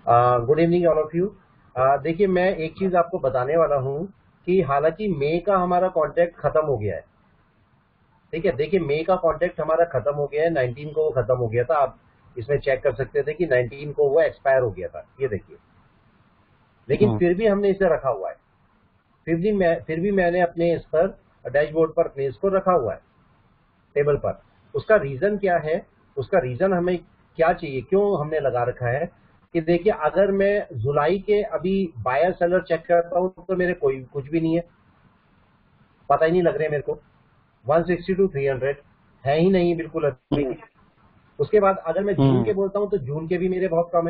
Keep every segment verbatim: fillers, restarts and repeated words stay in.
Good evening all of you. देखिए, मैं एक चीज आपको बताने वाला हूं कि हालांकि मई का हमारा कॉन्ट्रैक्ट खत्म हो गया है। ठीक है, देखिए मई का कॉन्ट्रैक्ट हमारा खत्म हो गया है, नाइनटीन को वो खत्म हो गया था। आप इसमें चेक कर सकते थे कि नाइनटीन को वो एक्सपायर हो गया था, ये देखिए। लेकिन फिर भी हमने इसे रखा हुआ है, फिर भी मैं फिर भी मैंने अपने इस पर डैशबोर्ड पर अपने इसको रखा हुआ है टेबल पर। उसका रीजन क्या है, उसका रीजन हमें क्या चाहिए, क्यों हमने लगा रखा है कि देखिए अगर मैं जुलाई के अभी बायर सेलर चेक करता हूं तो मेरे कोई कुछ भी नहीं है, पता ही नहीं लग रहे मेरे को। One sixty two three hundred है ही नहीं बिल्कुल अभी। उसके बाद अगर मैं जून के बोलता हूं तो जून के भी मेरे बहुत कम है।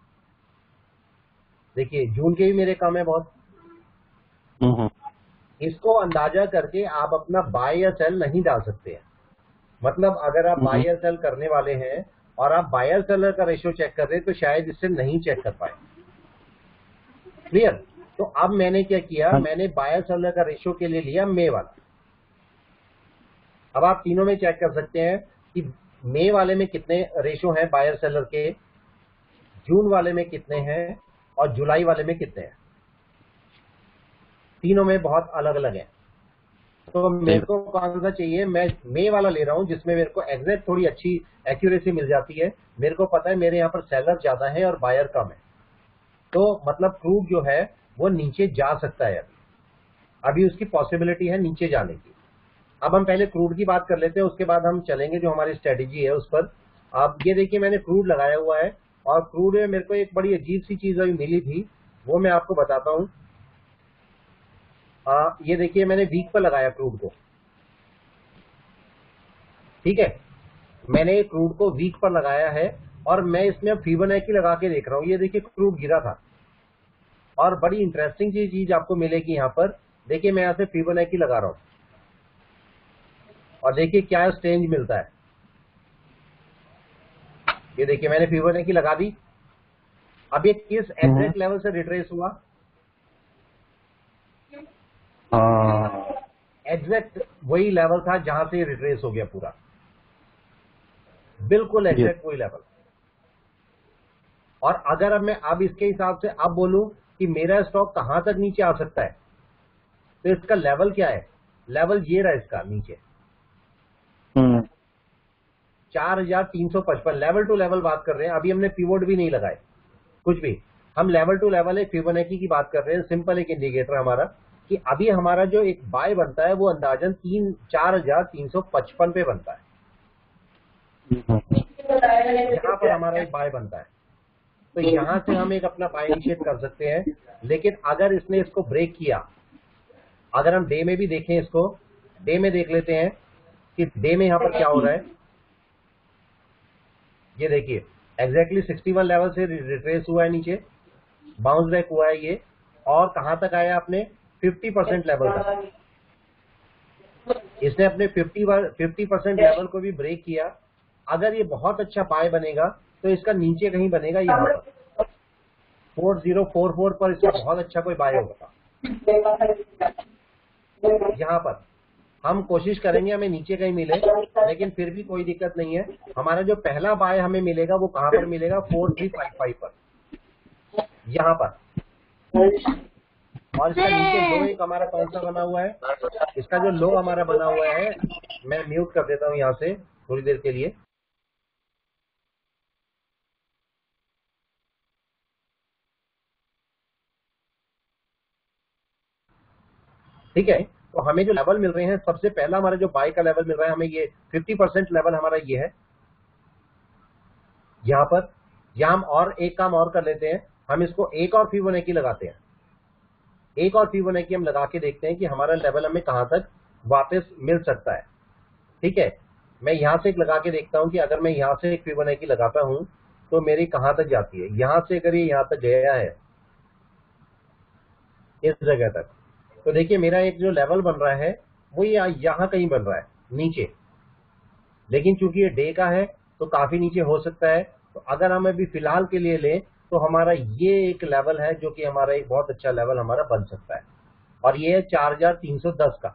देखिए जून के भी मेरे कम है बहुत। इसको अंदाजा करके आप अपना बाय या सेल नहीं डाल सकते हैं। मतलब अगर आप बाय या सेल करने वाले हैं और आप बायर सेलर का रेशियो चेक कर रहे हैं तो शायद इससे नहीं चेक कर पाए। क्लियर? तो अब मैंने क्या किया, मैंने बायर सेलर का रेशियो के लिए लिया मई वाला। अब आप तीनों में चेक कर सकते हैं कि मई वाले में कितने रेशियो हैं बायर सेलर के, जून वाले में कितने हैं और जुलाई वाले में कितने हैं। तीनों में बहुत अलग अलग है। तो मेरे को कौन सा चाहिए, मैं मई वाला ले रहा हूं जिसमें मेरे को एग्जैक्ट थोड़ी अच्छी एक्यूरेसी मिल जाती है। मेरे को पता है मेरे यहाँ पर सेलर ज्यादा है और बायर कम है, तो मतलब क्रूड जो है वो नीचे जा सकता है। अभी अभी उसकी पॉसिबिलिटी है नीचे जाने की। अब हम पहले क्रूड की बात कर लेते हैं, उसके बाद हम चलेंगे जो हमारी स्ट्रेटेजी है उस पर। आप ये देखिए मैंने क्रूड लगाया हुआ है और क्रूड में मेरे को एक बड़ी अजीब सी चीज अभी मिली थी, वो मैं आपको बताता हूँ। आ, ये देखिए मैंने वीक पर लगाया क्रूड को। ठीक है, मैंने क्रूड को वीक पर लगाया है और मैं इसमें फिबोनाची लगा के देख रहा हूँ। ये देखिए क्रूड गिरा था और बड़ी इंटरेस्टिंग चीज चीज आपको मिलेगी यहाँ पर। देखिए मैं यहाँ से फिबोनाची लगा रहा हूँ और देखिए क्या स्ट्रेंज मिलता है। ये देखिए मैंने फिबोनाची लगा दी। अब ये किस एग्जैक्ट लेवल से रिट्रेस हुआ, एग्जैक्ट वही लेवल था जहां से रिट्रेस हो गया पूरा, बिल्कुल एग्जैक्ट वही लेवल। और अगर अब मैं अब इसके हिसाब से अब बोलूं कि मेरा स्टॉक कहां तक नीचे आ सकता है, तो इसका लेवल क्या है, लेवल ये रहा इसका नीचे चार हजार तीन सौ पचपन। लेवल टू लेवल बात कर रहे हैं, अभी हमने पिवोट भी नहीं लगाए कुछ भी। हम लेवल टू लेवल एक फिबोनाची की बात कर रहे हैं, सिंपल एक इंडिकेटर हमारा कि अभी हमारा जो एक बाय बनता है वो अंदाजन तीन चार हजार तीन सौ पचपन पे बनता है। यहाँ पर हमारा एक बाय बनता है, तो यहां से हम एक अपना बाय इनिशिएट कर सकते हैं। लेकिन अगर इसने इसको ब्रेक किया, अगर हम डे में भी देखें, इसको डे में देख लेते हैं कि डे में यहां पर क्या हो रहा है। ये देखिए एग्जैक्टली इकसठ लेवल से रिट्रेस हुआ है, नीचे बाउंस बैक हुआ है ये, और कहां तक आया अपने पचास परसेंट लेवल तक। इसने अपने पचास परसेंट लेवल को भी ब्रेक किया। अगर ये बहुत अच्छा बाय बनेगा तो इसका नीचे कहीं बनेगा, यहाँ पर चार हज़ार चौवालीस पर इसका बहुत अच्छा कोई बाय होगा। यहाँ पर हम कोशिश करेंगे हमें नीचे कहीं मिले, लेकिन फिर भी कोई दिक्कत नहीं है। हमारा जो पहला बाय हमें मिलेगा वो कहां पर मिलेगा, फोर थ्री फाइव फाइव पर, यहाँ पर। और इसका नीचे लो एक हमारा कौन सा बना हुआ है, इसका जो लो हमारा बना हुआ है, मैं म्यूट कर देता हूं यहाँ से थोड़ी देर के लिए। ठीक है, तो हमें जो लेवल मिल रहे हैं, सबसे पहला हमारा जो बाय का लेवल मिल रहा है हमें, ये पचास परसेंट लेवल हमारा ये है यहाँ पर। यहाँ हम और एक काम और कर लेते हैं, हम इसको एक और फिबोनाची लगाते हैं। एक और फिबोनाची हम लगा के देखते हैं कि हमारा लेवल हमें कहां तक वापस मिल सकता है। ठीक है, मैं यहां से एक लगा के देखता हूं कि अगर मैं यहां से एक फिबोनाची लगाता हूं तो मेरी कहां तक जाती है। यहां से अगर ये यहां तक गया है इस जगह तक, तो देखिए मेरा एक जो लेवल बन रहा है वो ये यहां कहीं बन रहा है नीचे। लेकिन चूंकि ये डे का है तो काफी नीचे हो सकता है। तो अगर हम अभी फिलहाल के लिए लें तो हमारा ये एक लेवल है जो कि हमारा एक बहुत अच्छा लेवल हमारा बन सकता है, और ये है चार हजार तीन सौ दस का।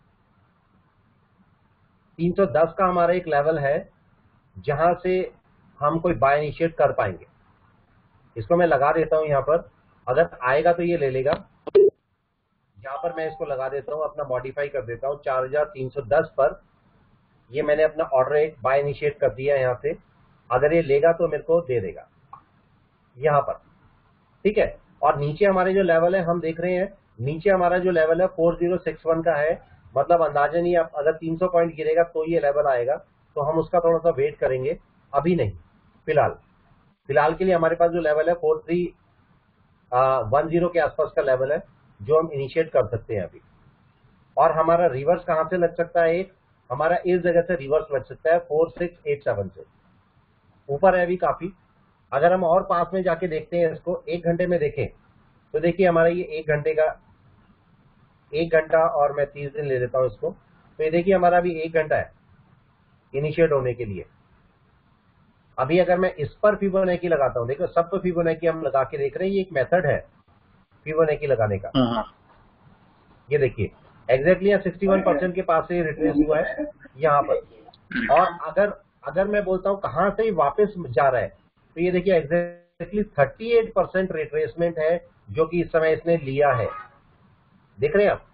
तीन सौ दस का हमारा एक लेवल है जहां से हम कोई बाय इनिशिएट कर पाएंगे। इसको मैं लगा देता हूं यहाँ पर, अगर आएगा तो ये ले लेगा। यहाँ पर मैं इसको लगा देता हूँ, अपना मॉडिफाई कर देता हूँ चार हजार तीन सौ दस पर। ये मैंने अपना ऑर्डर एक बाय इनिशिएट कर दिया यहाँ से, अगर ये लेगा तो मेरे को दे देगा यहाँ पर, ठीक है। और नीचे हमारे जो लेवल है हम देख रहे हैं, नीचे हमारा जो लेवल है फोर जीरो सिक्स वन का है, मतलब अंदाजन ही आप अगर तीन सौ पॉइंट गिरेगा तो ये लेवल आएगा, तो हम उसका थोड़ा सा वेट करेंगे, अभी नहीं। फिलहाल फिलहाल के लिए हमारे पास जो लेवल है फोर थ्री वन जीरो के आसपास का लेवल है जो हम इनिशिएट कर सकते हैं अभी। और हमारा रिवर्स कहां से लग सकता है, एक हमारा इस जगह से रिवर्स लग सकता है फोर सिक्स एट सेवन से, ऊपर है अभी काफी। अगर हम और पास में जाके देखते हैं इसको, एक घंटे में देखें तो देखिए हमारा ये एक घंटे का, एक घंटा और मैं तीस दिन ले लेता हूं इसको, तो ये देखिए हमारा अभी एक घंटा है इनिशिएट होने के लिए। अभी अगर मैं इस पर फिबोनाची लगाता हूं, देखो सब पे फिबोनाची हम लगा के देख रहे हैं, ये एक मेथड है फिबोनाची लगाने का। ये देखिए एग्जैक्टली यहाँ सिक्सटी वन परसेंट के पास से रिट्रेस हुआ है यहाँ पर। और अगर अगर मैं बोलता हूँ कहां से वापस जा रहा है, तो ये देखिए exactly thirty eight percent retracement है जो कि इस समय इसने लिया है, देख रहे हैं आप।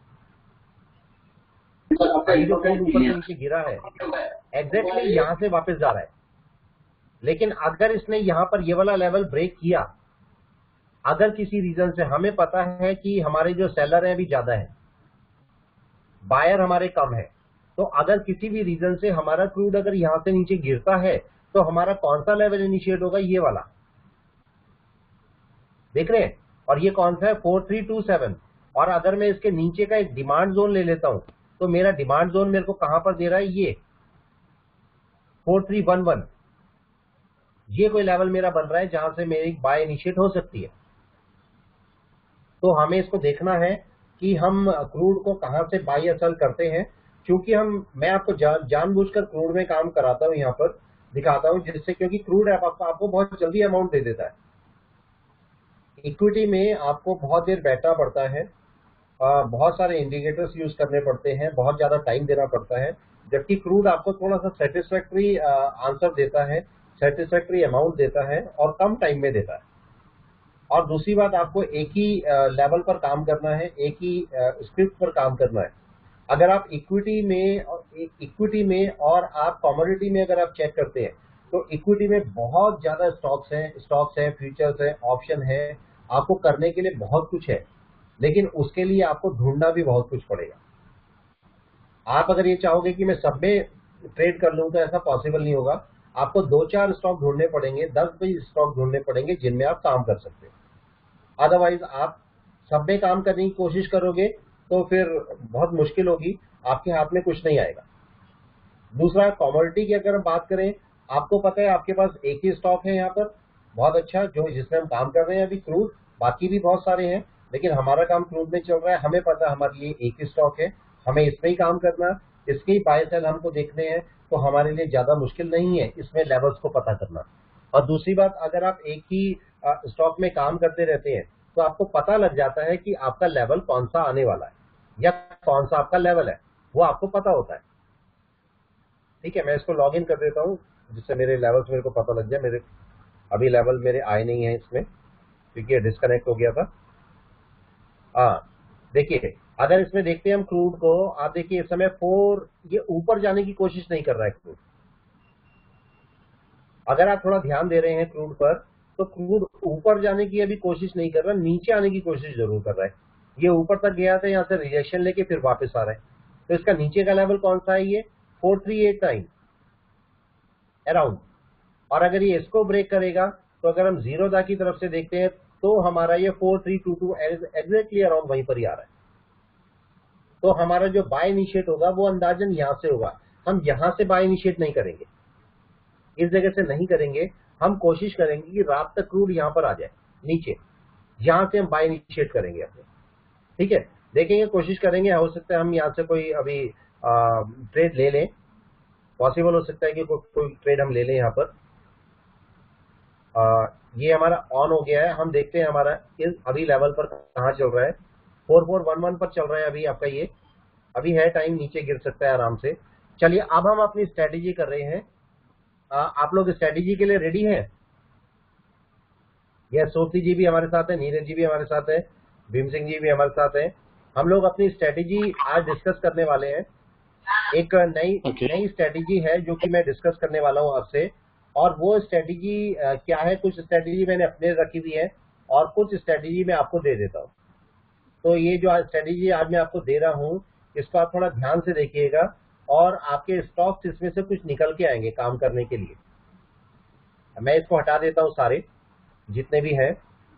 जो ऊपर से नीचे गिरा है एग्जैक्टली यहाँ से वापस जा रहा है, लेकिन अगर इसने यहाँ पर ये वाला लेवल ब्रेक किया, अगर किसी रीजन से, हमें पता है कि हमारे जो सेलर हैं अभी ज्यादा है, बायर हमारे कम है, तो अगर किसी भी रीजन से हमारा क्रूड अगर यहां से नीचे गिरता है तो हमारा कौन सा लेवल इनिशिएट होगा, ये वाला, देख रहे हैं। और ये कौन सा है, फोर थ्री टू सेवन। और अगर मैं इसके नीचे का एक डिमांड जोन ले लेता हूं, तो मेरा डिमांड जोन मेरे को कहां पर दे रहा है, ये फोर थ्री वन वन। ये कोई लेवल मेरा बन रहा है जहां से मेरी बाय इनिशिएट हो सकती है। तो हमें इसको देखना है कि हम क्रूड को कहां से बाय या सेल करते हैं, क्योंकि हम मैं आपको जान जानबूझकर क्रूड में काम कराता हूं, यहाँ पर दिखाता हूं, जिससे क्योंकि क्रूड आप, आप, आपको बहुत जल्दी अमाउंट दे देता है। इक्विटी में आपको बहुत देर बैठना पड़ता है, आ, बहुत सारे इंडिकेटर्स यूज करने पड़ते हैं, बहुत ज्यादा टाइम देना पड़ता है, जबकि क्रूड आपको थोड़ा सा सेटिस्फैक्ट्री आंसर देता है, सेटिस्फैक्ट्री अमाउंट देता है और कम टाइम में देता है। और दूसरी बात, आपको एक ही लेवल पर काम करना है, एक ही स्क्रिप्ट पर काम करना है। अगर आप इक्विटी में इक्विटी में और आप कमोडिटी में अगर आप चेक करते हैं, तो इक्विटी में बहुत ज्यादा स्टॉक्स हैं स्टॉक्स हैं फ्यूचर्स हैं, ऑप्शन है, आपको करने के लिए बहुत कुछ है, लेकिन उसके लिए आपको ढूंढना भी बहुत कुछ पड़ेगा। आप अगर ये चाहोगे कि मैं सब में ट्रेड कर लूं, तो ऐसा पॉसिबल नहीं होगा। आपको दो चार स्टॉक ढूंढने पड़ेंगे, दस भी स्टॉक ढूंढने पड़ेंगे जिनमें आप काम कर सकते हैं। अदरवाइज आप सब में काम करने की कोशिश करोगे तो फिर बहुत मुश्किल होगी, आपके हाथ में कुछ नहीं आएगा। दूसरा, कमोडिटी की अगर हम बात करें, आपको पता है आपके पास एक ही स्टॉक है यहाँ पर बहुत अच्छा, जो जिसमें हम काम कर रहे हैं अभी, क्रूड। बाकी भी बहुत सारे हैं, लेकिन हमारा काम क्रूड में चल रहा है। हमें पता है हमारे लिए एक ही स्टॉक है, हमें इसमें ही काम करना, इसके ही बाय सेल हमको देखने हैं, तो हमारे लिए ज्यादा मुश्किल नहीं है इसमें लेवल्स को पता करना। और दूसरी बात, अगर आप एक ही स्टॉक में काम करते रहते हैं तो आपको पता लग जाता है कि आपका लेवल कौन सा आने वाला है या कौन सा आपका लेवल है, वो आपको पता होता है। ठीक है, मैं इसको लॉग इन कर देता हूं जिससे मेरे लेवल्स मेरे को पता लग जाए। मेरे अभी लेवल मेरे आए नहीं है इसमें, क्योंकि डिस्कनेक्ट हो गया था। हाँ देखिए, अगर इसमें देखते हैं हम क्रूड को, आप देखिए इस समय फोर, ये ऊपर जाने की कोशिश नहीं कर रहा है क्रूड। अगर आप थोड़ा ध्यान दे रहे हैं क्रूड पर, तो क्रूड ऊपर जाने की अभी कोशिश नहीं कर रहा, नीचे आने की कोशिश जरूर कर रहा है। ये ऊपर तक गया था, यहाँ से रिजेक्शन लेके फिर वापस आ रहा है, तो इसका नीचे का लेवल कौन सा है, ये four three eight nine around. और अगर ये इसको ब्रेक करेगा, तो अगर हम जीरो दा की तरफ से देखते हैं, तो हमारा ये four three two two exactly around वहीं पर ही आ रहा है। तो हमारा जो बाय इनिशिएट होगा वो अंदाजन यहां से होगा। हम यहां से बाय इनिशिएट नहीं करेंगे, इस जगह से नहीं करेंगे। हम कोशिश करेंगे कि रात तक क्रूड यहां पर आ जाए नीचे, यहां से हम बाय इनिशिएट करेंगे अपने। ठीक है, देखेंगे, कोशिश करेंगे, हो सकता है हम यहां से कोई अभी आ, ट्रेड ले लें, पॉसिबल हो सकता है कि को, कोई ट्रेड हम ले लें यहाँ पर। आ, ये हमारा ऑन हो गया है, हम देखते हैं हमारा इस अभी लेवल पर कहाँ चल रहा है। फोर फोर वन वन पर चल रहा है अभी आपका, ये अभी है टाइम, नीचे गिर सकता है आराम से। चलिए, अब हम अपनी स्ट्रेटेजी कर रहे हैं। आ, आप लोग स्ट्रेटेजी के लिए रेडी हैं? यह सोफी जी भी हमारे साथ है, नीरज जी भी हमारे साथ है, भीम सिंह जी भी हमारे साथ है। हम लोग अपनी स्ट्रेटेजी आज डिस्कस करने वाले हैं। एक नई Okay. नई स्ट्रेटेजी है जो कि मैं डिस्कस करने वाला हूं आपसे। और वो स्ट्रेटेजी क्या है, कुछ स्ट्रेटेजी मैंने अपने रखी हुई है और कुछ स्ट्रेटेजी मैं आपको दे देता हूं। तो ये जो स्ट्रेटेजी आज मैं आपको दे रहा हूं, इसको आप थोड़ा ध्यान से देखिएगा और आपके स्टॉक्स इसमें से कुछ निकल के आएंगे काम करने के लिए। मैं इसको हटा देता हूं सारे जितने भी हैं।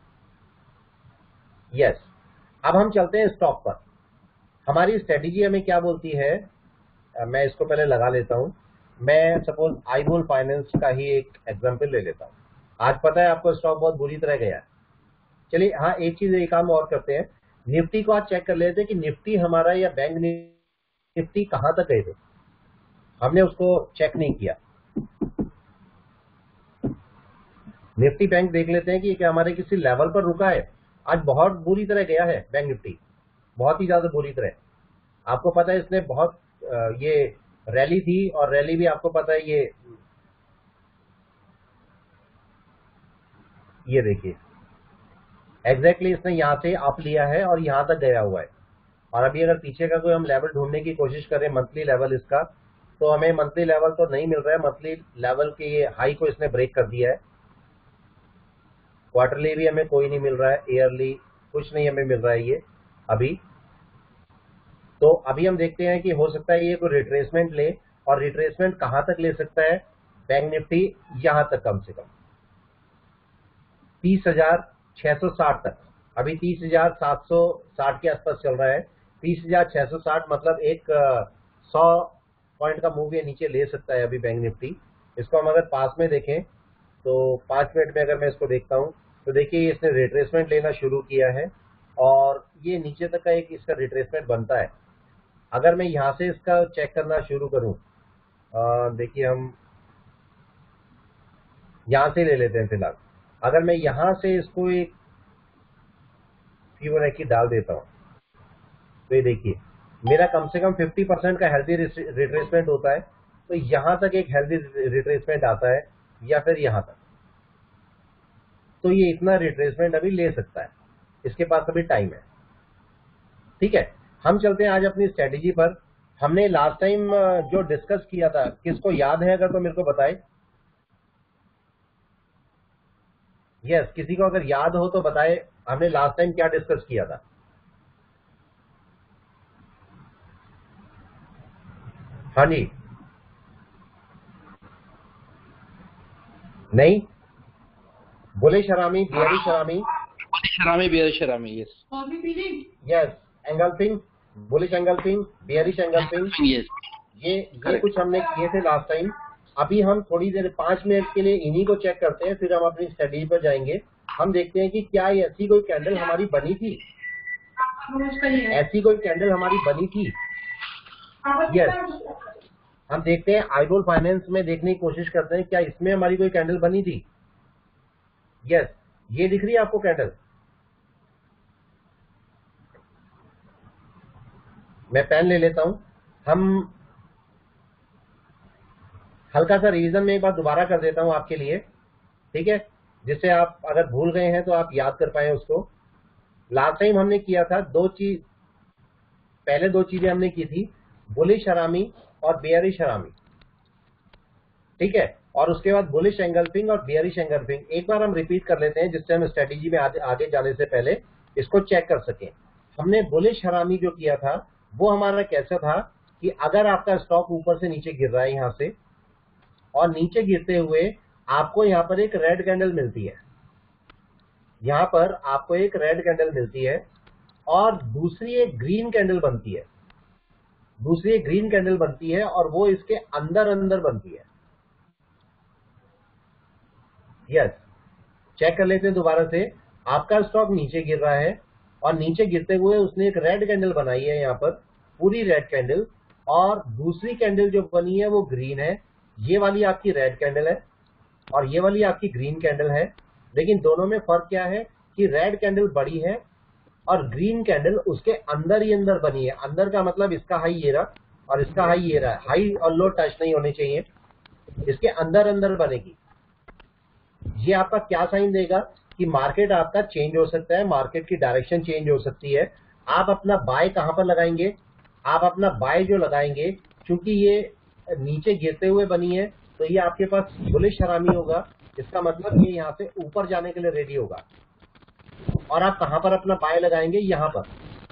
यस, अब हम चलते हैं स्टॉक पर। हमारी स्ट्रेटेजी हमें क्या बोलती है, मैं इसको पहले लगा लेता हूं। मैं सपोज आईबोल फाइनेंस का ही एक एग्जांपल ले लेता हूं। आज पता है आपको स्टॉक बहुत बुरी तरह गया है। चलिए हाँ, एक चीज एक काम और करते हैं, निफ्टी को आज चेक कर लेते हैं कि निफ्टी हमारा या बैंक निफ्टी कहां तक गए थे। हमने उसको चेक नहीं किया। निफ्टी बैंक देख लेते हैं कि क्या हमारे किसी लेवल पर रुका है। आज बहुत बुरी तरह गया है बैंक निफ्टी, बहुत ही ज्यादा बुरी तरह। आपको पता है इसने बहुत ये रैली थी और रैली भी आपको पता है ये ये देखिए एग्जैक्टली इसने यहां से अप लिया है और यहां तक गया हुआ है। और अभी अगर पीछे का कोई हम लेवल ढूंढने की कोशिश करें, मंथली लेवल इसका, तो हमें मंथली लेवल तो नहीं मिल रहा है। मंथली लेवल के ये हाई को इसने ब्रेक कर दिया है। क्वार्टरली भी हमें कोई नहीं मिल रहा है, ईयरली कुछ नहीं हमें मिल रहा है ये अभी। तो अभी हम देखते हैं कि हो सकता है ये कोई रिट्रेसमेंट ले, और रिट्रेसमेंट कहां तक ले सकता है बैंक निफ्टी, यहां तक कम से कम तीस हजार छह सौ साठ तक। अभी तीस हजार सात सौ साठ के आसपास चल रहा है। तीस हजार छह सौ साठ मतलब एक सौ पॉइंट का मूव ये नीचे ले सकता है अभी बैंक निफ्टी। इसको हम अगर पास में देखें तो पांच मिनट में अगर मैं इसको देखता हूं तो देखिए इसने रिट्रेसमेंट लेना शुरू किया है और ये नीचे तक का एक इसका रिट्रेसमेंट बनता है। अगर मैं यहां से इसका चेक करना शुरू करूं, देखिए हम यहां से ले लेते हैं फिलहाल। अगर मैं यहां से इसको एक फिबोनाची डाल देता हूं तो ये देखिए मेरा कम से कम पचास परसेंट का हेल्दी रिट्रेसमेंट होता है। तो यहां तक एक हेल्दी रिट्रेसमेंट आता है या फिर यहां तक। तो ये इतना रिट्रेसमेंट अभी ले सकता है, इसके पास अभी टाइम है। ठीक है, हम चलते हैं आज अपनी स्ट्रेटेजी पर। हमने लास्ट टाइम जो डिस्कस किया था, किसको याद है अगर तो मेरे को बताए। यस, किसी को अगर याद हो तो बताए, हमने लास्ट टाइम क्या डिस्कस किया था। हाँ जी, नहीं, बुलिश हरामी, बियरिश हरामी, bullish harami, bearish harami, yes yes, engulfing, bullish engulfing, bearish engulfing, yes, ये ये कुछ हमने किए थे लास्ट टाइम। अभी हम थोड़ी देर पांच मिनट के लिए इन्हीं को चेक करते हैं, फिर हम अपनी स्टडी पर जाएंगे। हम देखते हैं कि क्या ऐसी कोई कैंडल हमारी बनी थी, ऐसी कोई कैंडल हमारी बनी थी। यस, हम देखते हैं आईबोल फाइनेंस में देखने की कोशिश करते हैं क्या इसमें हमारी कोई कैंडल बनी थी। यस, ये दिख रही है आपको कैंडल। मैं पेन ले लेता हूं। हम हल्का सा रिवीजन में एक बार दोबारा कर देता हूं आपके लिए, ठीक है, जिससे आप अगर भूल गए हैं तो आप याद कर पाए उसको। लास्ट टाइम हमने किया था दो चीज, पहले दो चीजें हमने की थी, बुलिश हरामी और बियरिश हरामी। ठीक है, और उसके बाद बुलिश एंगल्फिंग और बियरिश एंगल्फिंग। एक बार हम रिपीट कर लेते हैं जिससे हम स्ट्रेटेजी में आगे, आगे जाने से पहले इसको चेक कर सकें। हमने बुलिश हरामी जो किया था वो हमारा कैसा था कि अगर आपका स्टॉक ऊपर से नीचे गिर रहा है यहां से, और नीचे गिरते हुए आपको यहां पर एक रेड कैंडल मिलती है, यहां पर आपको एक रेड कैंडल मिलती है और दूसरी एक ग्रीन कैंडल बनती है, दूसरी एक ग्रीन कैंडल बनती है और वो इसके अंदर अंदर बनती है। यस, चेक कर लेते हैं दोबारा से। आपका स्टॉक नीचे गिर रहा है और नीचे गिरते हुए उसने एक रेड कैंडल बनाई है यहां पर, पूरी रेड कैंडल, और दूसरी कैंडल जो बनी है वो ग्रीन है। ये वाली आपकी रेड कैंडल है और ये वाली आपकी ग्रीन कैंडल है। लेकिन दोनों में फर्क क्या है कि रेड कैंडल बड़ी है और ग्रीन कैंडल उसके अंदर ही अंदर बनी है। अंदर का मतलब इसका हाई ये रहा और इसका हाई ये रहा। हाई और लो टच नहीं होने चाहिए, इसके अंदर अंदर बनेगी। ये आपका क्या साइन देगा कि मार्केट आपका चेंज हो सकता है, मार्केट की डायरेक्शन चेंज हो सकती है। आप अपना बाय कहां पर लगाएंगे? आप अपना बाय जो लगाएंगे, क्योंकि ये नीचे गिरते हुए बनी है तो ये आपके पास बुलिश हरामी होगा, इसका मतलब ये यहाँ से ऊपर जाने के लिए रेडी होगा। और आप कहां पर अपना बाय लगाएंगे? यहां पर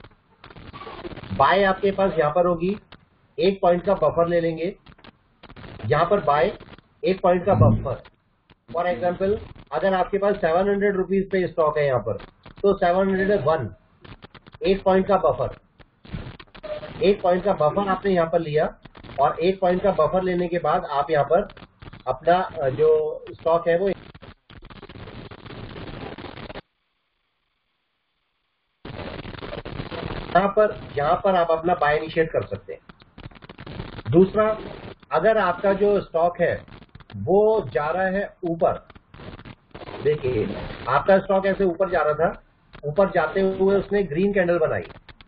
बाय आपके पास यहां पर होगी, एक पॉइंट का बफर ले लेंगे, यहां पर बाय एक पॉइंट का बफर। फॉर एग्जाम्पल अगर आपके पास सेवन हंड्रेड रुपीज पे स्टॉक है यहाँ पर, तो सेवन हंड्रेड वन, एक पॉइंट का बफर, एक पॉइंट का बफर आपने यहाँ पर लिया, और एक पॉइंट का बफर लेने के बाद आप यहाँ पर अपना जो स्टॉक है वो यहाँ पर यहाँ पर आप अपना बाय इनिशिएट कर सकते हैं। दूसरा, अगर आपका जो स्टॉक है वो जा रहा है ऊपर, देखिए आपका स्टॉक ऐसे ऊपर जा रहा था, ऊपर जाते हुए उसने ग्रीन कैंडल बनाई,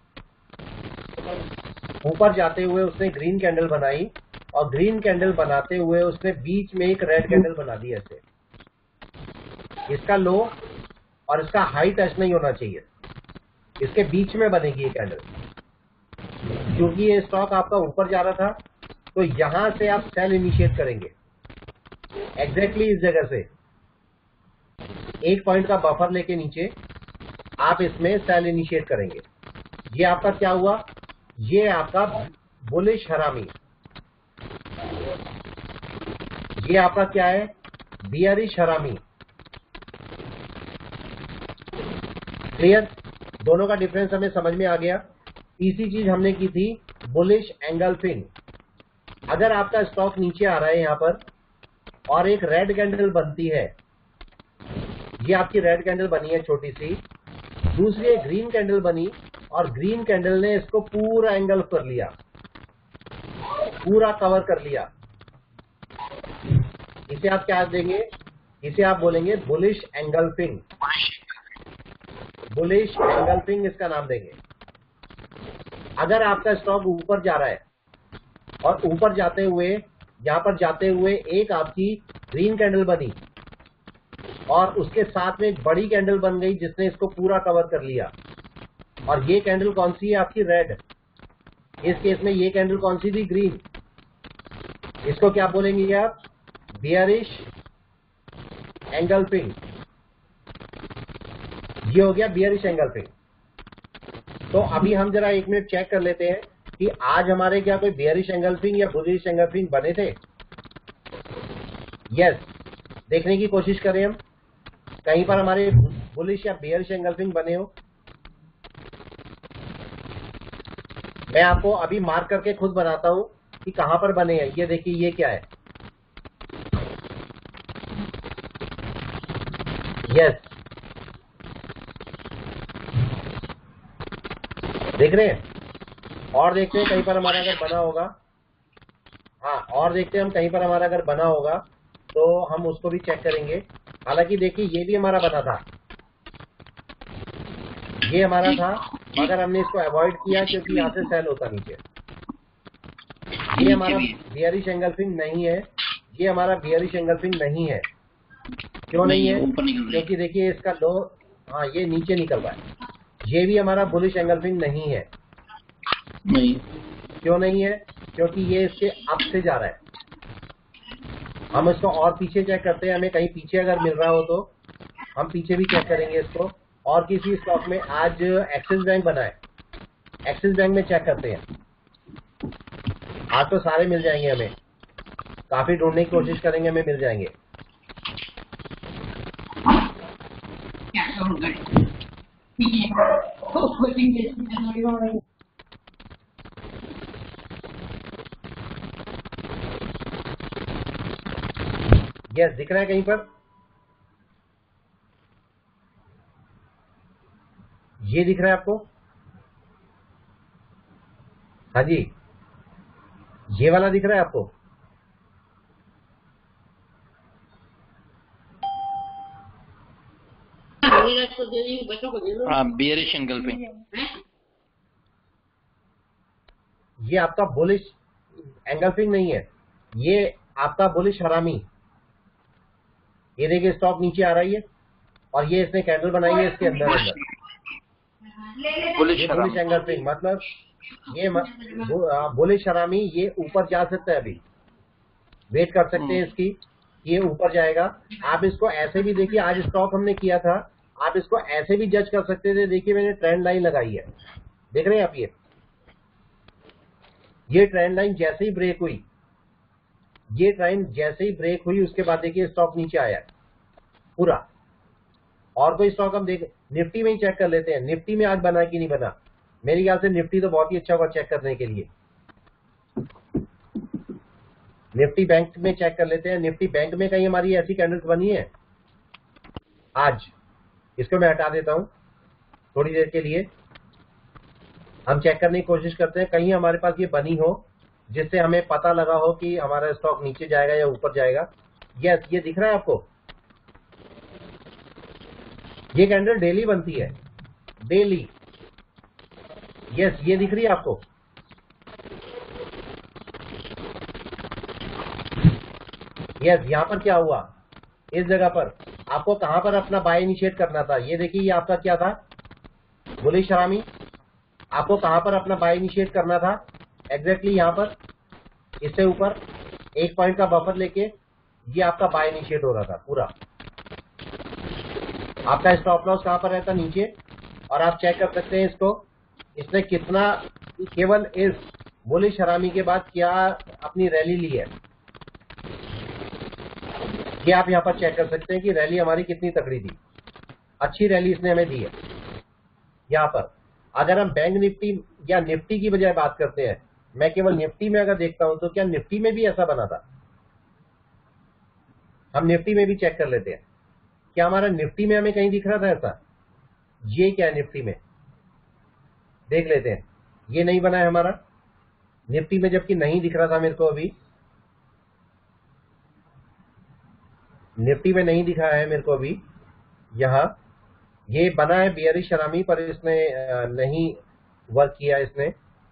ऊपर जाते हुए उसने ग्रीन कैंडल बनाई, और ग्रीन कैंडल बनाते हुए उसने बीच में एक रेड कैंडल बना दी ऐसे। इसका लो और इसका हाई टच नहीं होना चाहिए, इसके बीच में बनेगी ये कैंडल। क्योंकि ये स्टॉक आपका ऊपर जा रहा था, तो यहां से आप सेल इनिशिएट करेंगे एग्जैक्टली इस जगह से, एक पॉइंट का बफर लेके नीचे आप इसमें सेल इनिशिएट करेंगे। ये आपका क्या हुआ? ये आपका बुलिश हरामी। ये आपका क्या है? बियरिश हरामी। क्लियर? दोनों का डिफरेंस हमें समझ में आ गया। तीसरी चीज हमने की थी बुलिश एंगल्फिंग। अगर आपका स्टॉक नीचे आ रहा है यहां पर और एक रेड कैंडल बनती है, ये आपकी रेड कैंडल बनी है छोटी सी, दूसरी एक ग्रीन कैंडल बनी और ग्रीन कैंडल ने इसको पूरा एंगल कर लिया, पूरा कवर कर लिया, इसे आप क्या देंगे? इसे आप बोलेंगे बुलिश एंगल्फिंग। बुलिश एंगल्फिंग इसका नाम देंगे। अगर आपका स्टॉक ऊपर जा रहा है और ऊपर जाते हुए यहां पर जाते हुए एक आपकी ग्रीन कैंडल बनी और उसके साथ में एक बड़ी कैंडल बन गई जिसने इसको पूरा कवर कर लिया, और ये कैंडल कौन सी है? आपकी रेड। इस केस में ये कैंडल कौन सी थी? ग्रीन। इसको क्या बोलेंगे आप? Bearish engulfing. ये हो गया बियरिश एंगल्फिंग। तो अभी हम जरा एक मिनट चेक कर लेते हैं कि आज हमारे क्या कोई बियरिश एंगल्फिंग या बुलिश एंगल्फिंग बने थे। यस, देखने की कोशिश करें हम कहीं पर हमारे बुलिश या बियरिश एंगल्फिंग बने हो। मैं आपको अभी मार्क करके खुद बनाता हूं कि कहां पर बने हैं। ये देखिए, ये क्या है? यस, देख रहे हैं? और देखते हैं कहीं पर हमारा अगर बना होगा। हाँ, और देखते हैं हम कहीं पर हमारा अगर बना होगा तो हम उसको भी चेक करेंगे। हालांकि देखिए ये भी हमारा बना था, ये हमारा था, मगर हमने इसको अवॉइड किया क्योंकि यहाँ से सेल होता नीचे। ये हमारा बियरिश एंगल्फिंग नहीं है, ये हमारा बियरिश एंगल्फिंग नहीं है। क्यों नहीं है? क्योंकि देखिए इसका लो, हाँ ये नीचे निकल रहा है। ये भी हमारा बुलिश एंगल्फिंग नहीं है। नहीं। क्यों नहीं है? क्योंकि ये इसके अप से जा रहा है। हम इसको और पीछे चेक करते हैं, हमें कहीं पीछे अगर मिल रहा हो तो हम पीछे भी चेक करेंगे इसको। और किसी स्टॉक में आज एक्सिस बैंक बना है, एक्सिस बैंक में चेक करते हैं। आज तो सारे मिल जाएंगे, हमें काफी ढूंढने की कोशिश करेंगे, हमें मिल जाएंगे। यस, दिख रहा है कहीं पर? ये दिख रहा है आपको? हाँ जी, ये वाला दिख रहा है आपको? हाँ, बियरिश एंगल्फिंग। ये आपका बुलिश एंगल्फिंग नहीं है, ये आपका बुलिश हरामी। ये देखिए स्टॉक नीचे आ रही है और ये इसने कैंडल बनाई है इसके अंदर अंदर बुलिश ये बुलिश एंगल्फिंग, मतलब ये बुलिश हरामी ये ऊपर जा सकता है, अभी वेट कर सकते हैं इसकी, ये ऊपर जाएगा। आप इसको ऐसे भी देखिए, आज स्टॉक हमने किया था, आप इसको ऐसे भी जज कर सकते थे। देखिए मैंने ट्रेंड लाइन लगाई है, देख रहे हैं आप, ये ये ट्रेंड लाइन जैसे ही ब्रेक हुई, ये ट्रेंड जैसे ही ब्रेक हुई उसके बाद देखिए स्टॉक नीचे आया पूरा। और कोई स्टॉक हम देख, निफ्टी में ही चेक कर लेते हैं, निफ्टी में आज बना कि नहीं बना। मेरे ख्याल से निफ्टी तो बहुत ही अच्छा होगा चेक करने के लिए। निफ्टी बैंक में चेक कर लेते हैं, निफ्टी बैंक में कहीं हमारी ऐसी कैंडल्स बनी है आज। इसको मैं हटा देता हूं थोड़ी देर के लिए, हम चेक करने की कोशिश करते हैं कहीं हमारे पास ये बनी हो जिससे हमें पता लगा हो कि हमारा स्टॉक नीचे जाएगा या ऊपर जाएगा। यस, ये दिख रहा है आपको, ये कैंडल डेली बनती है, डेली। यस, ये दिख रही है आपको, यस। यहां पर क्या हुआ, इस जगह पर आपको कहां पर अपना बाय इनिशिएट करना था, ये देखिए ये आपका क्या था, बुलिश हरामी। आपको कहां पर अपना बाय इनिशिएट करना था, एग्जैक्टली यहां पर, इससे ऊपर एक पॉइंट का बफर लेके ये आपका बाय इनिशिएट हो रहा था पूरा। आपका स्टॉप लॉस कहां पर रहता, नीचे। और आप चेक कर सकते हैं इसको, इसने कितना, केवल इस बुलिश हरामी के बाद क्या अपनी रैली ली है, ये आप यहां पर चेक कर सकते हैं कि रैली हमारी कितनी तगड़ी थी, अच्छी रैली इसने हमें दी है। यहां पर अगर हम बैंक निफ्टी या निफ्टी की बजाय बात करते हैं, मैं केवल निफ्टी में अगर देखता हूं तो क्या निफ्टी में भी ऐसा बना था, हम निफ्टी में भी चेक कर लेते हैं, क्या हमारा निफ्टी में हमें कहीं दिख रहा था ऐसा। ये क्या है, निफ्टी में देख लेते हैं, ये नहीं बना है हमारा निफ्टी में, जबकि नहीं दिख रहा था मेरे को, अभी निफ्टी में नहीं दिखा है मेरे को अभी। यहां ये बना है बियरिश हरामी, पर इसने नहीं वर्क किया इसने।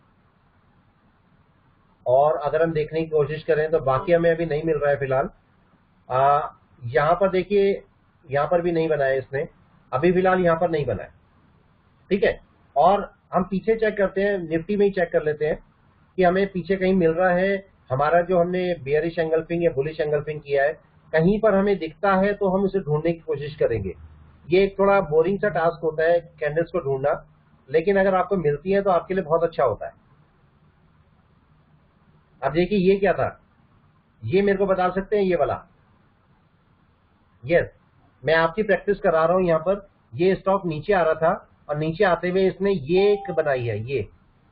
और अगर हम देखने की कोशिश करें तो बाकी हमें अभी नहीं मिल रहा है फिलहाल। यहां पर देखिए, यहां पर भी नहीं बना है इसने अभी फिलहाल, यहां पर नहीं बना है, ठीक है। और हम पीछे चेक करते हैं, निफ्टी में ही चेक कर लेते हैं कि हमें पीछे कहीं मिल रहा है हमारा जो हमने बियरिश एंगल्फिंग या बुलिश एंगल्फिंग किया है, कहीं पर हमें दिखता है तो हम उसे ढूंढने की कोशिश करेंगे। ये एक थोड़ा बोरिंग सा टास्क होता है कैंडल्स को ढूंढना, लेकिन अगर आपको मिलती है तो आपके लिए बहुत अच्छा होता है। अब देखिए ये क्या था, ये मेरे को बता सकते हैं, ये वाला। यस, मैं आपकी प्रैक्टिस करा रहा हूं। यहां पर ये स्टॉक नीचे आ रहा था और नीचे आते हुए इसने ये एक बनाई है, ये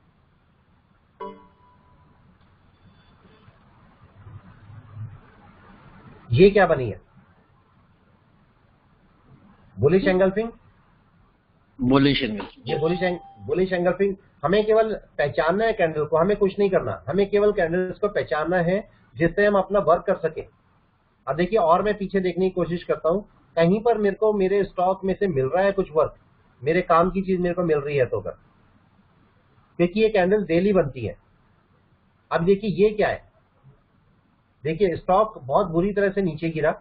ये क्या बनी है, बुलिश एंगल्फिंग। बुलिश एंगल्फिंग, ये बुलिश बुलिश एंगल्फिंग। हमें केवल पहचानना है कैंडल को, हमें कुछ नहीं करना, हमें केवल कैंडल्स को पहचानना है जिससे हम अपना वर्क कर सके। अब देखिए, और मैं पीछे देखने की कोशिश करता हूं कहीं पर मेरे को मेरे स्टॉक में से मिल रहा है कुछ वर्क, मेरे काम की चीज मेरे को मिल रही है तो कर, क्योंकि ये कैंडल डेली बनती है। अब देखिए ये क्या है, देखिए स्टॉक बहुत बुरी तरह से नीचे गिरा,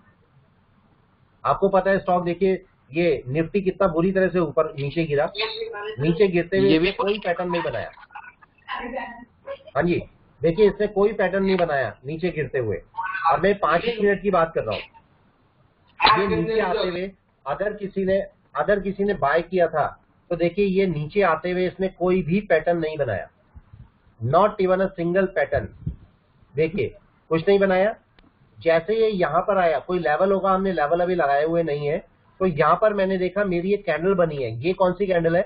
आपको पता है स्टॉक, देखिए ये निफ्टी कितना बुरी तरह से ऊपर नीचे गिरा, नीचे गिरते हुए इसने कोई पैटर्न नहीं बनाया। हाँ जी, देखिए इसने कोई पैटर्न नहीं बनाया नीचे गिरते हुए, और मैं पांच मिनट की बात कर रहा हूँ। ये नीचे आते हुए अगर किसी ने अगर किसी ने बाय किया था तो देखिए ये नीचे आते हुए इसने कोई भी पैटर्न नहीं बनाया, not even a single pattern. देखिए कुछ नहीं बनाया। जैसे ये यहां पर आया, कोई लेवल होगा, हमने लेवल अभी लगाए हुए नहीं है, तो यहां पर मैंने देखा मेरी एक कैंडल बनी है। ये कौन सी कैंडल है,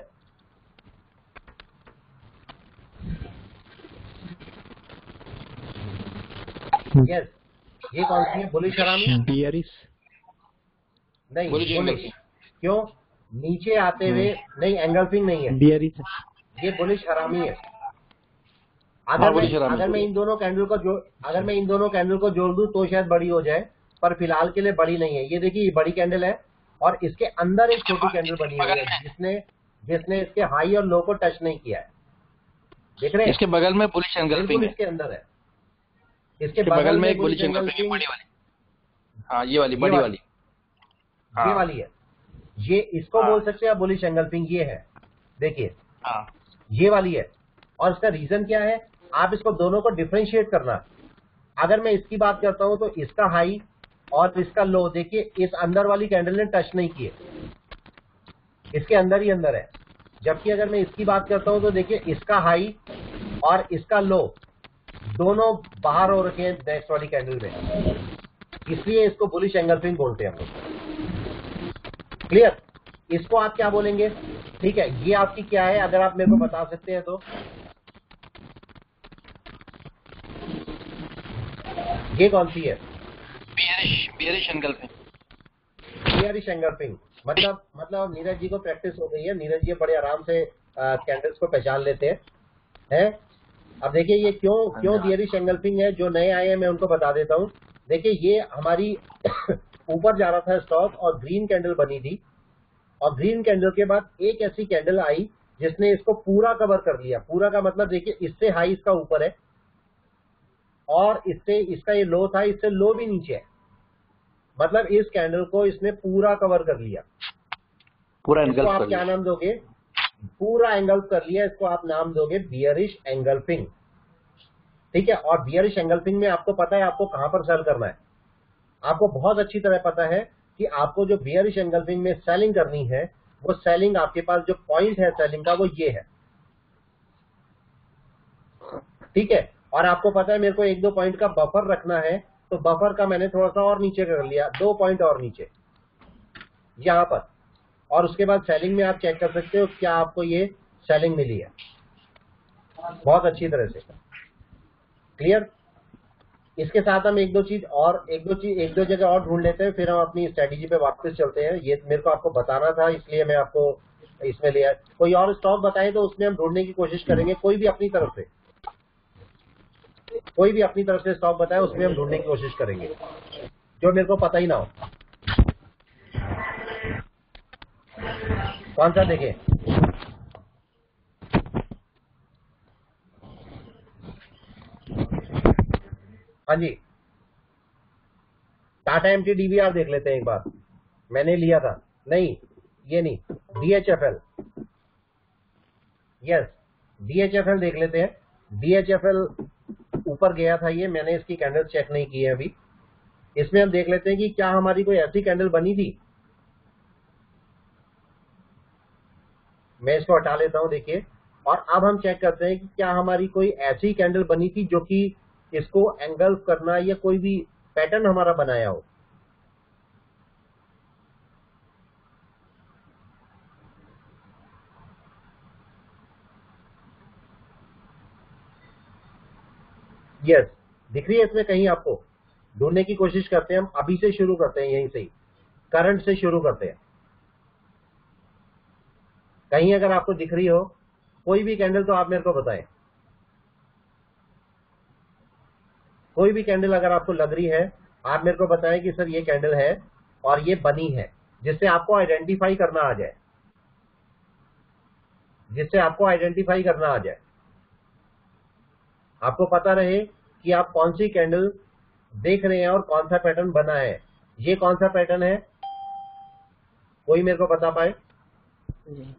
यस, ये कौन सी है, बुलिश हरामी, बियरिश नहीं बुलिश। क्यों, नीचे आते हुए नहीं, एंगल्फिंग नहीं है, बियरिश, ये बुलिश हरामी है। अगर मैं अगर मैं इन दोनों कैंडल को जो अगर मैं इन दोनों कैंडल को जोड़ दूं तो शायद बड़ी हो जाए, पर फिलहाल के लिए बड़ी नहीं है। ये देखिए ये बड़ी कैंडल है और इसके अंदर एक छोटी कैंडल बनी हुई है जिसने जिसने इसके हाई और लो को टच नहीं किया है। देख रहे हैं, इसके बगल में बुलिश एंगल्फिंग है, इसके अंदर है, इसके इसके बगल में एक बुलिश एंगल्फिंग बड़ी वाली, हाँ ये वाली बड़ी वाली, ये वाली है। ये इसको बोल सकते हैं बुलिश एंगल्फिंग, ये है देखिए हाँ ये वाली है। और इसका रीजन क्या है, आप इसको दोनों को डिफरेंशिएट करना। अगर मैं इसकी बात करता हूं तो इसका हाई और इसका लो देखिए इस अंदर वाली कैंडल ने टच नहीं किए, इसके अंदर ही अंदर है। जबकि अगर मैं इसकी बात करता हूं तो देखिए इसका हाई और इसका लो दोनों बाहर हो रखे हैं नेक्स्ट वाली कैंडल में, इसलिए इसको बुलिश एंगल्फिंग बोलते हैं हम लोग। क्लियर? इसको आप क्या बोलेंगे? ठीक है, ये आपकी क्या है अगर आप मेरे को बता सकते हैं तो? ये कौन सी है? Bearish bearish engulfing. Bearish engulfing मतलब मतलब नीरज जी को प्रैक्टिस हो गई है, नीरज जी बड़े आराम से कैंडल्स को पहचान लेते हैं हैं। अब देखिए ये क्यों क्यों बियरिश एंगल्फिंग है, जो नए आए हैं मैं उनको बता देता हूं। देखिए ये हमारी ऊपर जा रहा था स्टॉक और ग्रीन कैंडल बनी थी, और ग्रीन कैंडल के बाद एक ऐसी कैंडल आई जिसने इसको पूरा कवर कर लिया। पूरा का मतलब देखिए इससे हाई इसका ऊपर है और इससे इसका ये लो था, इससे लो भी नीचे है, मतलब इस कैंडल को इसने पूरा कवर कर लिया, पूरा इसको एंगल्फ आप कर क्या लिया। नाम दोगे? पूरा एंगल्फ कर लिया, इसको आप नाम दोगे बियरिश एंगल्फिंग। ठीक है, और बियरिश एंगल्फिंग में आपको पता है आपको कहां पर सेल करना है। आपको बहुत अच्छी तरह पता है कि आपको जो बियरिश एंगल्फिंग में सेलिंग करनी है, वो सेलिंग आपके पास जो पॉइंट है सेलिंग का वो ये है। ठीक है, और आपको पता है मेरे को एक दो पॉइंट का बफर रखना है, तो बफर का मैंने थोड़ा सा और नीचे कर लिया, दो पॉइंट और नीचे यहां पर। और उसके बाद सेलिंग में आप चेक कर सकते हो क्या आपको ये सेलिंग मिली है बहुत अच्छी तरह से। क्लियर? इसके साथ हम एक दो चीज और एक दो चीज एक दो जगह और ढूंढ लेते हैं, फिर हम अपनी स्ट्रेटेजी पे वापस चलते हैं। ये मेरे को आपको बताना था इसलिए मैं आपको इसमें लिया। कोई और स्टॉक बताएं तो उसमें हम ढूंढने की कोशिश करेंगे, कोई भी अपनी तरफ से कोई भी अपनी तरफ से स्टॉक बताए उसमें हम ढूंढने की कोशिश करेंगे जो मेरे को पता ही ना हो। कौन सा देखें? हाँ जी, टाटा एमटी डीबीआर देख लेते हैं एक बार। मैंने लिया था, नहीं ये नहीं, डीएचएफएल। यस, डीएचएफएल देख लेते हैं। डीएचएफएल ऊपर गया था, ये मैंने इसकी कैंडल चेक नहीं की है अभी। इसमें हम देख लेते हैं कि क्या हमारी कोई ऐसी कैंडल बनी थी। मैं इसको हटा लेता हूं देखिए, और अब हम चेक करते हैं कि क्या हमारी कोई ऐसी कैंडल बनी थी जो कि इसको एंगल्फ करना या कोई भी पैटर्न हमारा बनाया हो। यस, दिख रही है इसमें कहीं आपको? ढूंढने की कोशिश करते हैं हम, अभी से शुरू करते हैं, यहीं से ही करंट से शुरू करते हैं। कहीं अगर आपको दिख रही हो कोई भी कैंडल तो आप मेरे को बताएं। कोई भी कैंडल अगर आपको लग रही है आप मेरे को बताएं कि सर ये कैंडल है और ये बनी है, जिससे आपको आइडेंटिफाई करना आ जाए जिससे आपको आइडेंटिफाई करना आ जाए आपको पता रहे कि आप कौन सी कैंडल देख रहे हैं और कौन सा पैटर्न बना है। ये कौन सा पैटर्न है, कोई मेरे को बता पाए? जी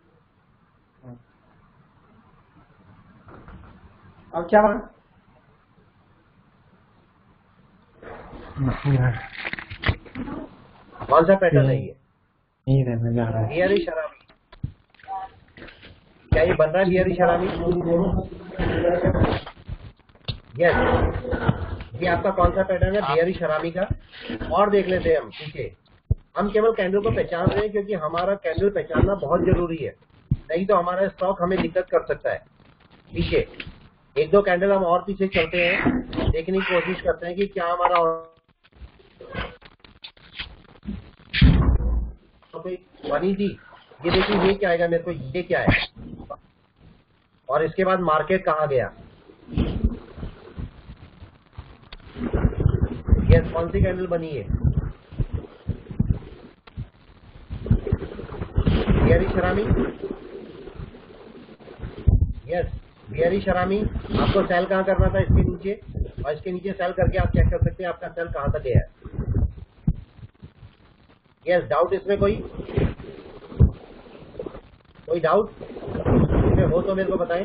अब क्या बना? कौन सा पैटर्न है ये? नहीं रहने जा रहा है। बियरिश हरामी। क्या ये बन रहा है बियरिश हरामी? यस, ये आपका कौन सा पैटर्न है बियरिश हरामी का? और देख लेते हैं हम पीछे। हम केवल कैंडल को पहचान रहे हैं क्योंकि हमारा कैंडल पहचानना बहुत जरूरी है, नहीं तो हमारा स्टॉक हमें दिक्कत कर सकता है। पीछे एक दो कैंडल हम और पीछे चलते हैं, देखने की कोशिश करते हैं कि क्या हमारा कोई बनी थी। ये देखिए ये क्या आएगा मेरे को, ये क्या है, और इसके बाद मार्केट कहाँ गया। यस, कौन सी कैंडल बनी है? Bearish harami. यस, बियरिश हरामी। आपको सेल कहाँ करना था? इसके नीचे, और इसके नीचे सेल करके आप चेक कर सकते हैं आपका सेल कहाँ तक गया है। यस, डाउट इसमें कोई? कोई डाउट इसमें हो तो मेरे को बताएं।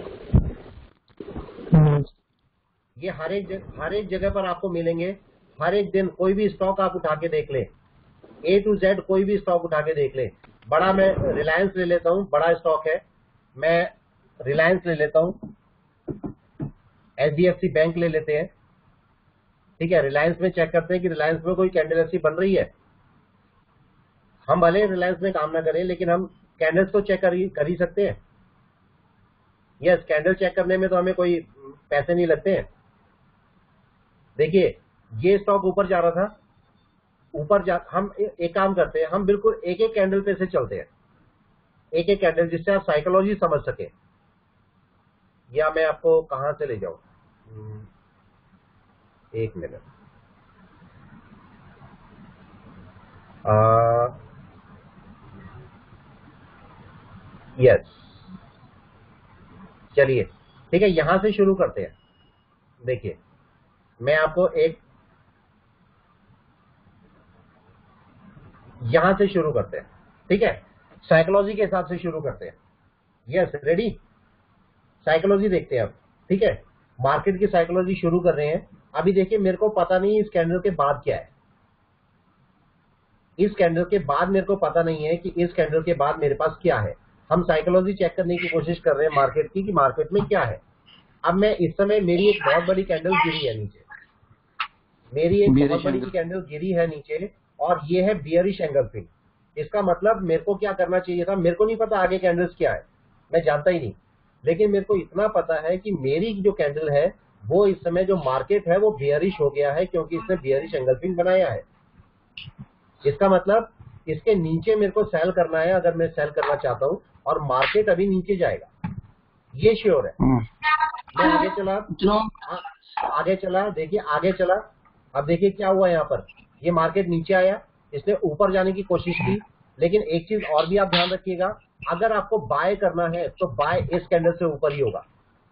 ये हर एक जगह हर एक जगह पर आपको मिलेंगे। हर एक दिन कोई भी स्टॉक आप उठा के देख लें, ए टू जेड कोई भी स्टॉक उठा के देख लें। बड़ा मैं रिलायंस ले लेता हूं, बड़ा स्टॉक है, मैं रिलायंस ले लेता हूं, H D F C Bank ले लेते हैं। ठीक है, रिलायंस में चेक करते हैं कि रिलायंस में कोई कैंडल ऐसी बन रही है। हम भले रिलायंस में काम ना करें, लेकिन हम कैंडल्स तो चेक कर ही कर ही सकते हैं। यस, कैंडल चेक करने में तो हमें कोई पैसे नहीं लगते हैं। देखिए, ये स्टॉक ऊपर जा रहा था, ऊपर जा हम एक काम करते हैं, हम बिल्कुल एक एक कैंडल पे से चलते हैं, एक एक कैंडल, जिससे आप साइकोलॉजी समझ सके। या मैं आपको कहां से ले जाऊं, एक मिनट। यस, चलिए ठीक है, यहां से शुरू करते हैं। देखिए, मैं आपको एक यहां से शुरू करते हैं। ठीक है, साइकोलॉजी के हिसाब से शुरू करते हैं। यस, रेडी, साइकोलॉजी देखते हैं अब। ठीक है, मार्केट की साइकोलॉजी शुरू कर रहे हैं। अभी देखिए, मेरे को पता नहीं इस कैंडल के बाद क्या है। इस कैंडल के बाद मेरे को पता नहीं है कि इस कैंडल के बाद मेरे पास क्या है। हम साइकोलॉजी चेक करने की कोशिश कर रहे हैं मार्केट की, कि मार्केट में क्या है। अब मैं इस समय, मेरी एक बहुत बड़ी कैंडल गिरी है नीचे, मेरी एक बहुत बड़ी कैंडल गिरी है नीचे, और ये है बियरिश एंगल्फिंग। इसका मतलब मेरे को क्या करना चाहिए था, मेरे को नहीं पता आगे कैंडल्स क्या है, मैं जानता ही नहीं, लेकिन मेरे को इतना पता है कि मेरी जो कैंडल है वो इस समय जो मार्केट है वो बियरिश हो गया है, क्योंकि इसने बियरिश एंगल्फिंग बनाया है। इसका मतलब इसके नीचे मेरे को सेल करना है, अगर मैं सेल करना चाहता हूं, और मार्केट अभी नीचे जाएगा, ये श्योर है। मैं आगे चला, आ, आगे चला, देखिए आगे चला। अब देखिए क्या हुआ, यहाँ पर ये मार्केट नीचे आया, इसने ऊपर जाने की कोशिश की, लेकिन एक चीज और भी आप ध्यान रखिएगा, अगर आपको बाय करना है तो बाय इस कैंडल से ऊपर ही होगा।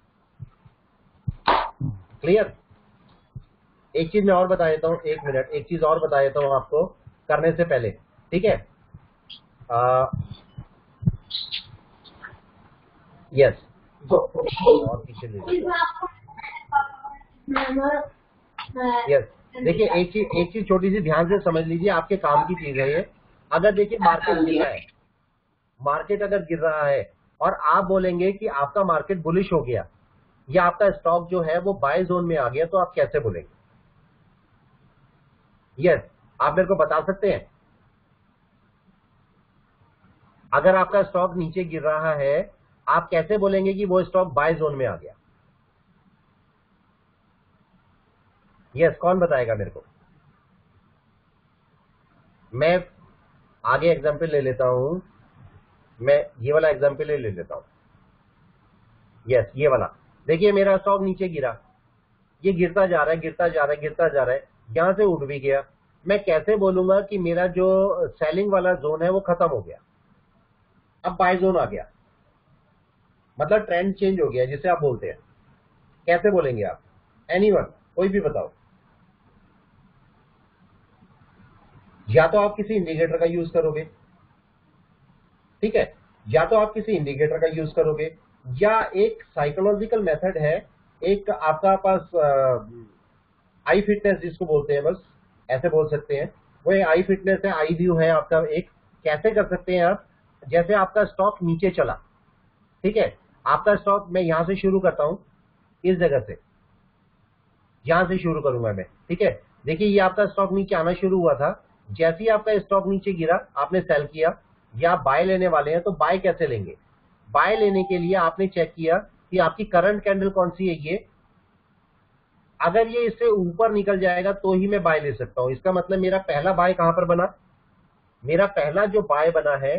क्लियर? एक चीज मैं और बता देता हूं, एक मिनट, एक चीज और बता देता हूं आपको करने से पहले। ठीक है, यस, और पीछे ले यस। देखिए, एक चीज एक चीज छोटी सी ध्यान से समझ लीजिए, आपके काम की चीज है ये। अगर देखिए मार्केट गिर रहा है, मार्केट अगर गिर रहा है और आप बोलेंगे कि आपका मार्केट बुलिश हो गया, या आपका स्टॉक जो है वो बाय जोन में आ गया, तो आप कैसे बोलेंगे? यस, आप मेरे को बता सकते हैं? अगर आपका स्टॉक नीचे गिर रहा है, आप कैसे बोलेंगे कि वो स्टॉक बाय जोन में आ गया? यस, कौन बताएगा मेरे को? मैं आगे एग्जांपल ले लेता हूं, मैं ये वाला एग्जांपल ले लेता हूं। यस, ये वाला देखिए, मेरा स्टॉक नीचे गिरा, ये गिरता जा रहा है, गिरता जा रहा है, गिरता जा रहा है, यहां से उठ भी गया। मैं कैसे बोलूंगा कि मेरा जो सेलिंग वाला जोन है वो खत्म हो गया, अब बाय जोन आ गया, मतलब ट्रेंड चेंज हो गया, जिसे आप बोलते हैं। कैसे बोलेंगे आप? एनीवन, कोई भी बताओ। या तो आप किसी इंडिकेटर का यूज करोगे, ठीक है, या तो आप किसी इंडिकेटर का यूज करोगे, या एक साइकोलॉजिकल मेथड है, एक आपका पास आई फिटनेस जिसको बोलते हैं, बस ऐसे बोल सकते हैं, वो आई फिटनेस है, आई व्यू है आपका एक। कैसे कर सकते हैं आप? जैसे आपका स्टॉक नीचे चला, ठीक है, आपका स्टॉक, मैं यहां से शुरू करता हूं, इस जगह से, यहां से शुरू करूंगा मैं। ठीक है, देखिए ये आपका स्टॉक नीचे आना शुरू हुआ था, जैसे ही आपका स्टॉक नीचे गिरा, आपने सेल किया, या आप बाय लेने वाले हैं, तो बाय कैसे लेंगे? बाय लेने के लिए आपने चेक किया कि आपकी करंट कैंडल कौन सी है, ये अगर ये इससे ऊपर निकल जाएगा तो ही मैं बाय ले सकता हूं। इसका मतलब मेरा पहला बाय कहां पर बना? मेरा पहला जो बाय बना है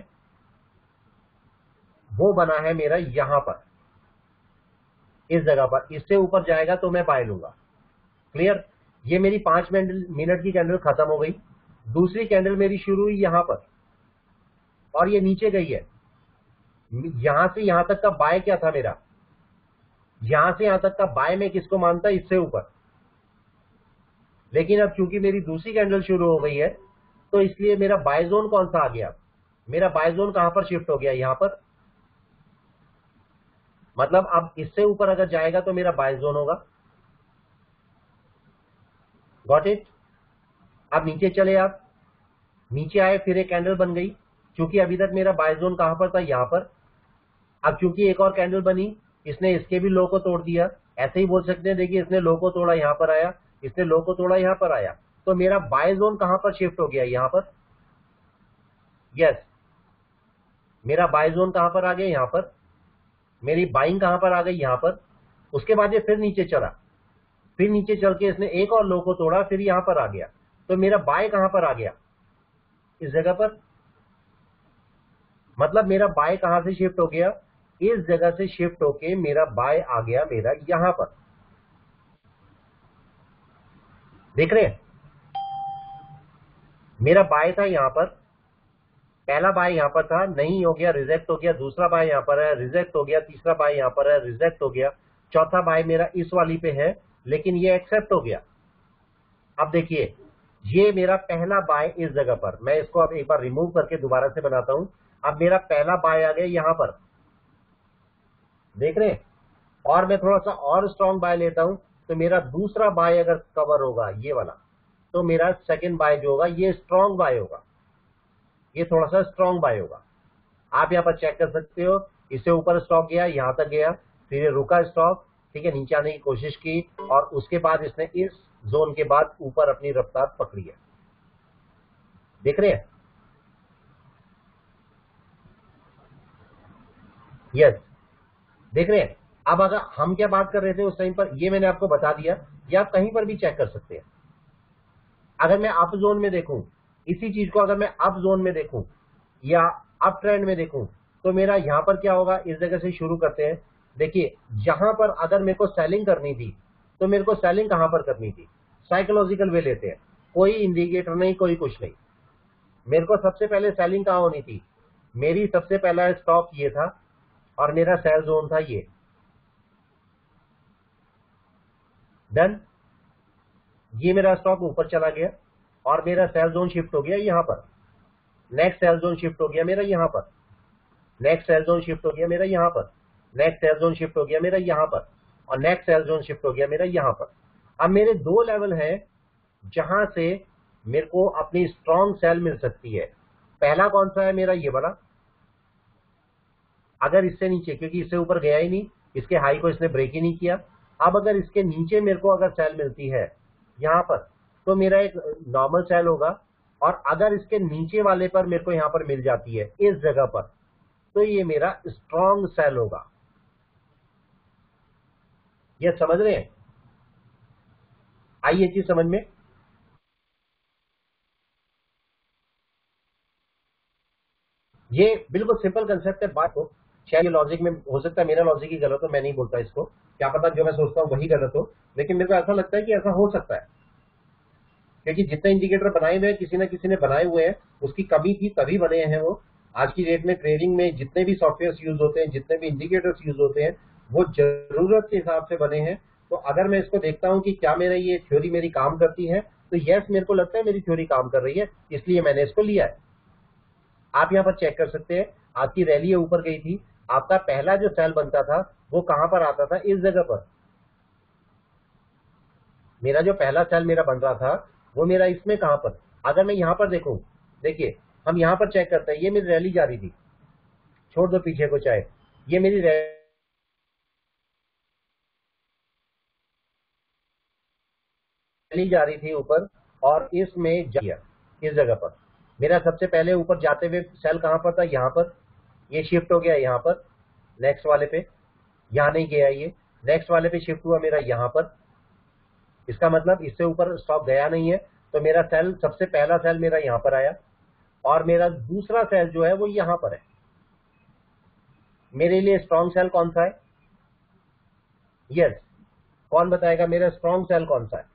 वो बना है मेरा यहां पर, इस जगह पर। इससे ऊपर जाएगा तो मैं बाय लूंगा। क्लियर? ये मेरी पांच मिनट की कैंडल खत्म हो गई, दूसरी कैंडल मेरी शुरू हुई यहां पर, और ये नीचे गई है। यहां से यहां तक का बाय क्या था मेरा? यहां से यहां तक का बाय मैं किसको मानता? इससे ऊपर। लेकिन अब चूंकि मेरी दूसरी कैंडल शुरू हो गई है, तो इसलिए मेरा बाय जोन कौन सा आ गया? मेरा बाय जोन कहां पर शिफ्ट हो गया? यहां पर। मतलब अब इससे ऊपर अगर जाएगा तो मेरा बाय जोन होगा। Got it. अब नीचे चले, आप नीचे आए, फिर एक कैंडल बन गई। क्योंकि अभी तक मेरा बाय जोन कहां पर था, यहां पर। अब क्योंकि एक और कैंडल बनी, इसने इसके भी लो को तोड़ दिया। ऐसे ही बोल सकते हैं, देखिए इसने लो को तोड़ा, यहां पर आया, इसने लो को तोड़ा, यहां पर आया, तो मेरा बाय जोन कहां पर शिफ्ट हो गया, यहां पर। यस, मेरा बाय जोन कहां पर आ गया, यहां पर। मेरी बाइंग कहां पर आ गई, यहां पर। उसके बाद ये फिर नीचे चला, फिर नीचे चल के इसने एक और लो को तोड़ा, फिर यहां पर आ गया, तो मेरा बाय कहां पर आ गया, इस जगह पर। मतलब मेरा बाय कहां से शिफ्ट हो गया, इस जगह से शिफ्ट होके मेरा बाय आ गया मेरा यहां पर। देख रहे हैं, मेरा बाय था यहां पर, पहला बाय यहां पर था, नहीं हो गया, रिजेक्ट हो गया। दूसरा बाय यहां पर है, रिजेक्ट हो गया। तीसरा बाय यहां पर है, रिजेक्ट हो गया। चौथा बाय मेरा इस वाली पे है, लेकिन ये एक्सेप्ट हो गया। अब देखिए, ये मेरा पहला बाय इस जगह पर, मैं इसको अब एक बार रिमूव करके दोबारा से बनाता हूं। अब मेरा पहला बाय आ गया यहां पर, देख रहे हैं। और मैं थोड़ा सा और स्ट्रॉन्ग बाय लेता हूं, तो मेरा दूसरा बाय अगर कवर होगा ये वाला, तो मेरा सेकंड बाय जो होगा ये स्ट्रॉन्ग बाय होगा, ये थोड़ा सा स्ट्रॉन्ग बाय होगा। आप यहां पर चेक कर सकते हो, इससे ऊपर स्टॉक गया, यहां तक गया, फिर ये रुका स्टॉक, ठीक है, नीचे आने की कोशिश की, और उसके बाद इसने इस जोन के बाद ऊपर अपनी रफ्तार पकड़ी है। देख रहे हैं, यस, देख रहे हैं। अब अगर हम क्या बात कर रहे थे उस टाइम पर, ये मैंने आपको बता दिया, ये आप कहीं पर भी चेक कर सकते हैं। अगर मैं अप जोन में देखूं, इसी चीज को अगर मैं अप जोन में देखूं या अप ट्रेंड में देखूं, तो मेरा यहां पर क्या होगा, इस जगह से शुरू करते हैं। देखिए, जहां पर अगर मेरे को सेलिंग करनी थी, तो मेरे को सेलिंग कहां पर करनी थी, साइकोलॉजिकल वे लेते हैं, कोई इंडिकेटर नहीं, कोई कुछ नहीं। मेरे को सबसे पहले सेलिंग कहां होनी थी, मेरी सबसे पहला स्टॉप ये था, और मेरा सेल जोन था ये। डन। ये मेरा स्टॉक ऊपर चला गया, और मेरा सेल जोन शिफ्ट हो गया यहां पर। नेक्स्ट सेल जोन शिफ्ट हो गया मेरा यहां पर। नेक्स्ट सेल जोन शिफ्ट हो गया मेरा यहां पर। नेक्स्ट सेल जोन शिफ्ट हो गया मेरा यहां पर, और नेक्स्ट सेल जोन शिफ्ट हो गया मेरा यहां पर। अब मेरे दो लेवल हैं जहां से मेरे को अपनी स्ट्रॉन्ग सेल मिल सकती है। पहला कौन सा है मेरा, ये वाला। अगर इससे नीचे, क्योंकि इससे ऊपर गया ही नहीं, इसके हाई को इसने ब्रेक ही नहीं किया। अब अगर इसके नीचे मेरे को अगर सेल मिलती है यहां पर, तो मेरा एक नॉर्मल सेल होगा। और अगर इसके नीचे वाले पर मेरे को यहां पर मिल जाती है इस जगह पर, तो ये मेरा स्ट्रॉन्ग सेल होगा। ये समझ रहे हैं, आई ये चीज समझ में। ये बिल्कुल सिंपल कंसेप्ट है। बात को शायद ये लॉजिक में हो सकता है मेरा लॉजिक ही गलत हो, मैं नहीं बोलता इसको, क्या पता जो मैं सोचता हूं वही गलत हो, लेकिन मेरे को ऐसा लगता है कि ऐसा हो सकता है। क्योंकि जितने इंडिकेटर बनाए हुए हैं, किसी ना किसी ने बनाए हुए हैं, उसकी कमी थी तभी बने हैं वो। आज की डेट में ट्रेडिंग में जितने भी सॉफ्टवेयर यूज होते हैं, जितने भी इंडिकेटर्स यूज होते हैं, वो जरूरत के हिसाब से बने हैं। तो अगर मैं इसको देखता हूं कि क्या मेरा ये थ्योरी मेरी काम करती है, तो यस, मेरे को लगता है मेरी थ्योरी काम कर रही है, इसलिए मैंने इसको लिया है। आप यहां पर चेक कर सकते हैं, आपकी रैली ऊपर गई थी, आपका पहला जो सेल बनता था वो कहां पर आता था, इस जगह पर। मेरा जो पहला सेल मेरा बन रहा था वो मेरा इसमें कहां पर, अगर मैं यहां पर देखूं, देखिए हम यहां पर चेक करते हैं, ये मेरी रैली जा रही थी, छोड़ दो पीछे को, चाहे ये मेरी रैली जा रही थी ऊपर, और इसमें जा गया इस जगह पर। मेरा सबसे पहले ऊपर जाते हुए सेल कहां पर था, यहां पर। ये शिफ्ट हो गया यहां पर, नेक्स्ट वाले पे, यहां नहीं गया, ये नेक्स्ट वाले पे शिफ्ट हुआ मेरा यहां पर। इसका मतलब इससे ऊपर स्टॉक गया नहीं है, तो मेरा सेल, सबसे पहला सेल मेरा यहां पर आया, और मेरा दूसरा सेल जो है वो यहां पर है। मेरे लिए स्ट्रॉन्ग सेल कौन सा है, यस, कौन बताएगा मेरा स्ट्रॉन्ग सेल कौन सा है।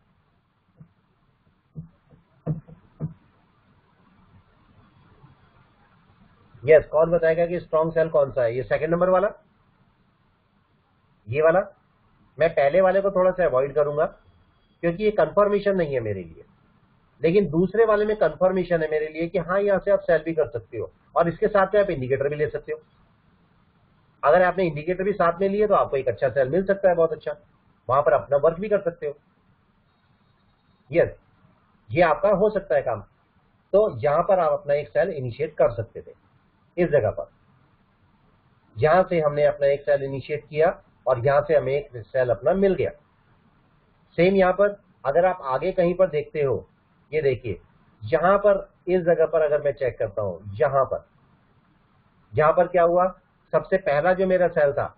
यस, कौन बताएगा कि स्ट्रॉन्ग सेल कौन सा है, ये सेकंड नंबर वाला, ये वाला। मैं पहले वाले को थोड़ा सा अवॉइड करूंगा क्योंकि ये कंफर्मेशन नहीं है मेरे लिए, लेकिन दूसरे वाले में कंफर्मेशन है मेरे लिए कि हाँ, यहां से आप सेल भी कर सकते हो, और इसके साथ में आप इंडिकेटर भी ले सकते हो। अगर आपने इंडिकेटर भी साथ में लिए तो आपको एक अच्छा सेल मिल सकता है, बहुत अच्छा, वहां पर अपना वर्क भी कर सकते हो। यस, ये आपका हो सकता है काम। तो यहां पर आप अपना एक सेल इनिशिएट कर सकते थे, इस जगह पर यहां से हमने अपना एक सेल इनिशिएट किया और यहां से हमें एक सेल अपना मिल गया। सेम यहां पर अगर आप आगे कहीं पर देखते हो, ये देखिए यहां पर इस जगह पर अगर मैं चेक करता हूं, यहां पर यहां पर क्या हुआ, सबसे पहला जो मेरा सेल था,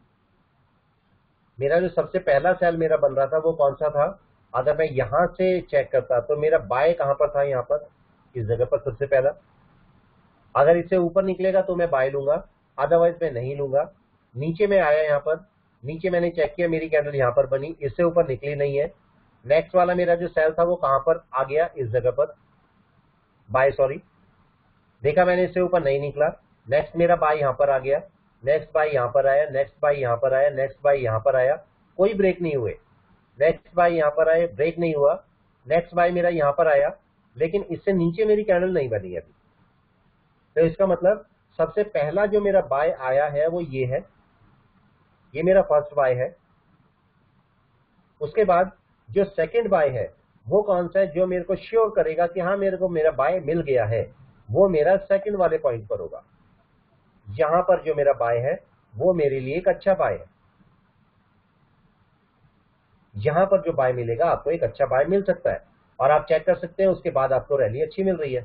मेरा जो सबसे पहला सेल मेरा बन रहा था वो कौन सा था, अगर मैं यहां से चेक करता तो मेरा बाय कहां पर था, यहां पर इस जगह पर सबसे पहला। अगर इससे ऊपर निकलेगा तो मैं बाय लूंगा, अदरवाइज मैं नहीं लूंगा। नीचे में आया, यहां पर नीचे मैंने चेक किया, मेरी कैंडल यहां पर बनी, इससे ऊपर निकली नहीं है। नेक्स्ट वाला मेरा जो सेल था वो कहां पर आ गया, इस जगह पर बाय, सॉरी, देखा मैंने, इससे ऊपर नहीं निकला। नेक्स्ट मेरा बाय यहां पर आ गया, नेक्स्ट बाय यहां पर आया, नेक्स्ट बाय यहां पर आया, नेक्स्ट बाय यहां पर आया, कोई ब्रेक नहीं हुए। नेक्स्ट बाय यहां पर आए, ब्रेक नहीं हुआ। नेक्स्ट बाय मेरा यहां पर आया, लेकिन इससे नीचे मेरी कैंडल नहीं बनी अभी। तो इसका मतलब सबसे पहला जो मेरा बाय आया है वो ये है, ये मेरा फर्स्ट बाय है। उसके बाद जो सेकंड बाय है वो कौन सा है, जो मेरे को श्योर करेगा कि हाँ मेरे को मेरा बाय मिल गया है, वो मेरा सेकंड वाले पॉइंट पर होगा। यहां पर जो मेरा बाय है वो मेरे लिए एक अच्छा बाय है। यहां पर जो बाय मिलेगा आपको एक अच्छा बाय मिल सकता है और आप चेक कर सकते हैं, उसके बाद आपको रैली अच्छी मिल रही है।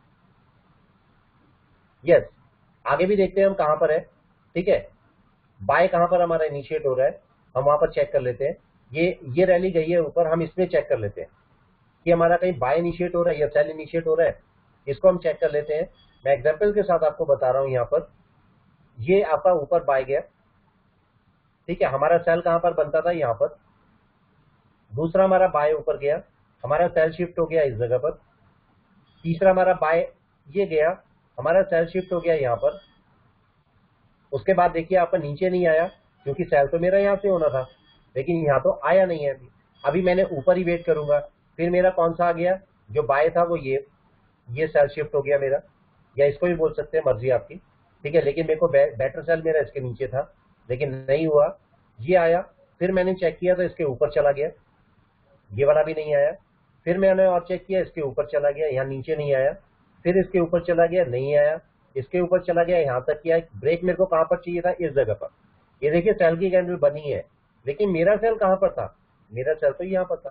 यस, आगे भी देखते हैं हम कहां पर है। ठीक है, बाय कहां पर हमारा इनिशिएट हो रहा है, हम वहां पर चेक कर लेते हैं। ये ये रैली गई है ऊपर, हम इसमें चेक कर लेते हैं कि हमारा कहीं बाय इनिशिएट हो रहा है या सेल इनिशिएट हो रहा है, इसको हम चेक कर लेते हैं। मैं एग्जांपल के साथ आपको बता रहा हूं, यहां पर ये आपका ऊपर बाय गया। ठीक है, हमारा सेल कहां पर बनता था, यहां पर। दूसरा हमारा बाय ऊपर गया, हमारा सेल शिफ्ट हो गया इस जगह पर। तीसरा हमारा बाय ये गया, हमारा सेल शिफ्ट हो गया यहां पर। उसके बाद देखिए आपका नीचे नहीं आया, क्योंकि सेल तो मेरा यहां से होना था, लेकिन यहां तो आया नहीं है अभी। अभी मैंने ऊपर ही वेट करूंगा। फिर मेरा कौन सा आ गया, जो बाय था वो ये ये सेल शिफ्ट हो गया मेरा, या इसको भी बोल सकते हैं, मर्जी आपकी। ठीक है, लेकिन मेरे को बे, बेटर सेल मेरा इसके नीचे था, लेकिन नहीं हुआ, ये आया। फिर मैंने चेक किया तो इसके ऊपर चला गया, ये वाला भी नहीं आया। फिर मैंने और चेक किया, इसके ऊपर चला गया, यहाँ नीचे नहीं आया। फिर इसके ऊपर चला गया, नहीं आया। इसके ऊपर चला गया, यहाँ तक किया। ब्रेक मेरे को कहां पर चाहिए था, इस जगह पर। ये देखिए सेल की कैंडल बनी है, लेकिन मेरा सेल कहां पर था, मेरा सेल तो यहाँ पर था,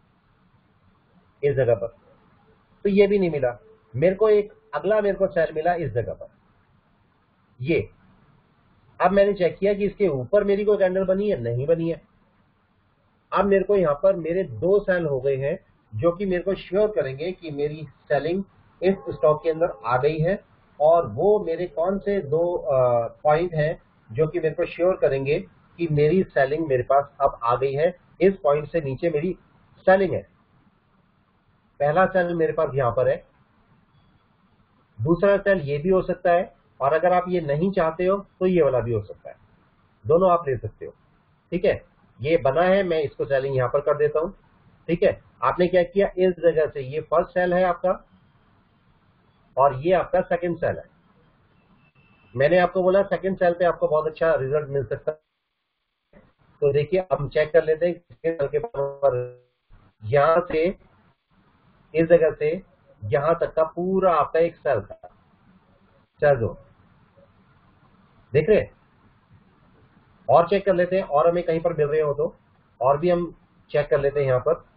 इस जगह पर। तो ये भी नहीं मिला मेरे को। एक अगला मेरे को सेल मिला इस जगह पर, ये। अब मैंने चेक किया कि इसके ऊपर मेरी कोई कैंडल बनी है, नहीं बनी है। अब मेरे को यहाँ पर मेरे दो सेल हो गए हैं, जो कि मेरे को श्योर करेंगे कि मेरी सेलिंग इस स्टॉक के अंदर आ गई है। और वो मेरे कौन से दो पॉइंट हैं जो कि मेरे को श्योर करेंगे कि मेरी सेलिंग मेरे पास अब आ गई है, इस पॉइंट से नीचे मेरी सेलिंग है। पहला सेल मेरे पास यहां पर है, दूसरा सेल ये भी हो सकता है, और अगर आप ये नहीं चाहते हो तो ये वाला भी हो सकता है, दोनों आप ले सकते हो। ठीक है, ये बना है, मैं इसको सेलिंग यहां पर कर देता हूं। ठीक है, आपने क्या किया, इस जगह से ये फर्स्ट सेल है आपका और ये आपका सेकंड सेल है। मैंने आपको बोला सेकंड सेल पे आपको बहुत अच्छा रिजल्ट मिल सकता है। तो देखिए हम चेक कर लेते हैं किसके सेल के पर, यहां से इस जगह से यहां तक का पूरा आपका एक सेल था, चलो देख रहे हैं। और चेक कर लेते हैं, और हमें कहीं पर मिल रहे हो तो और भी हम चेक कर लेते हैं यहां पर।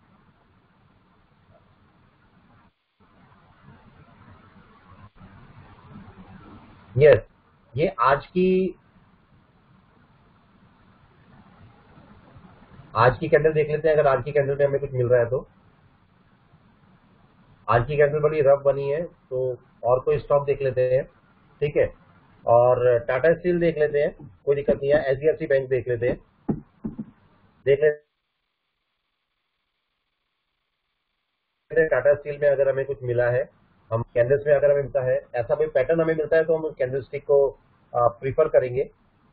यस, ये आज की आज की कैंडल देख लेते हैं, अगर आज की कैंडल में हमें कुछ मिल रहा है तो। आज की कैंडल बड़ी रफ बनी है, तो और कोई स्टॉक देख लेते हैं। ठीक है, और टाटा स्टील देख लेते हैं, कोई दिक्कत नहीं है। H D F C Bank देख लेते हैं, देख लेते हैं टाटा स्टील में अगर हमें कुछ मिला है, हम कैंडल्स में अगर हमें मिलता है, ऐसा कोई पैटर्न हमें मिलता है तो हम कैंडल स्टिक को प्रीफर करेंगे।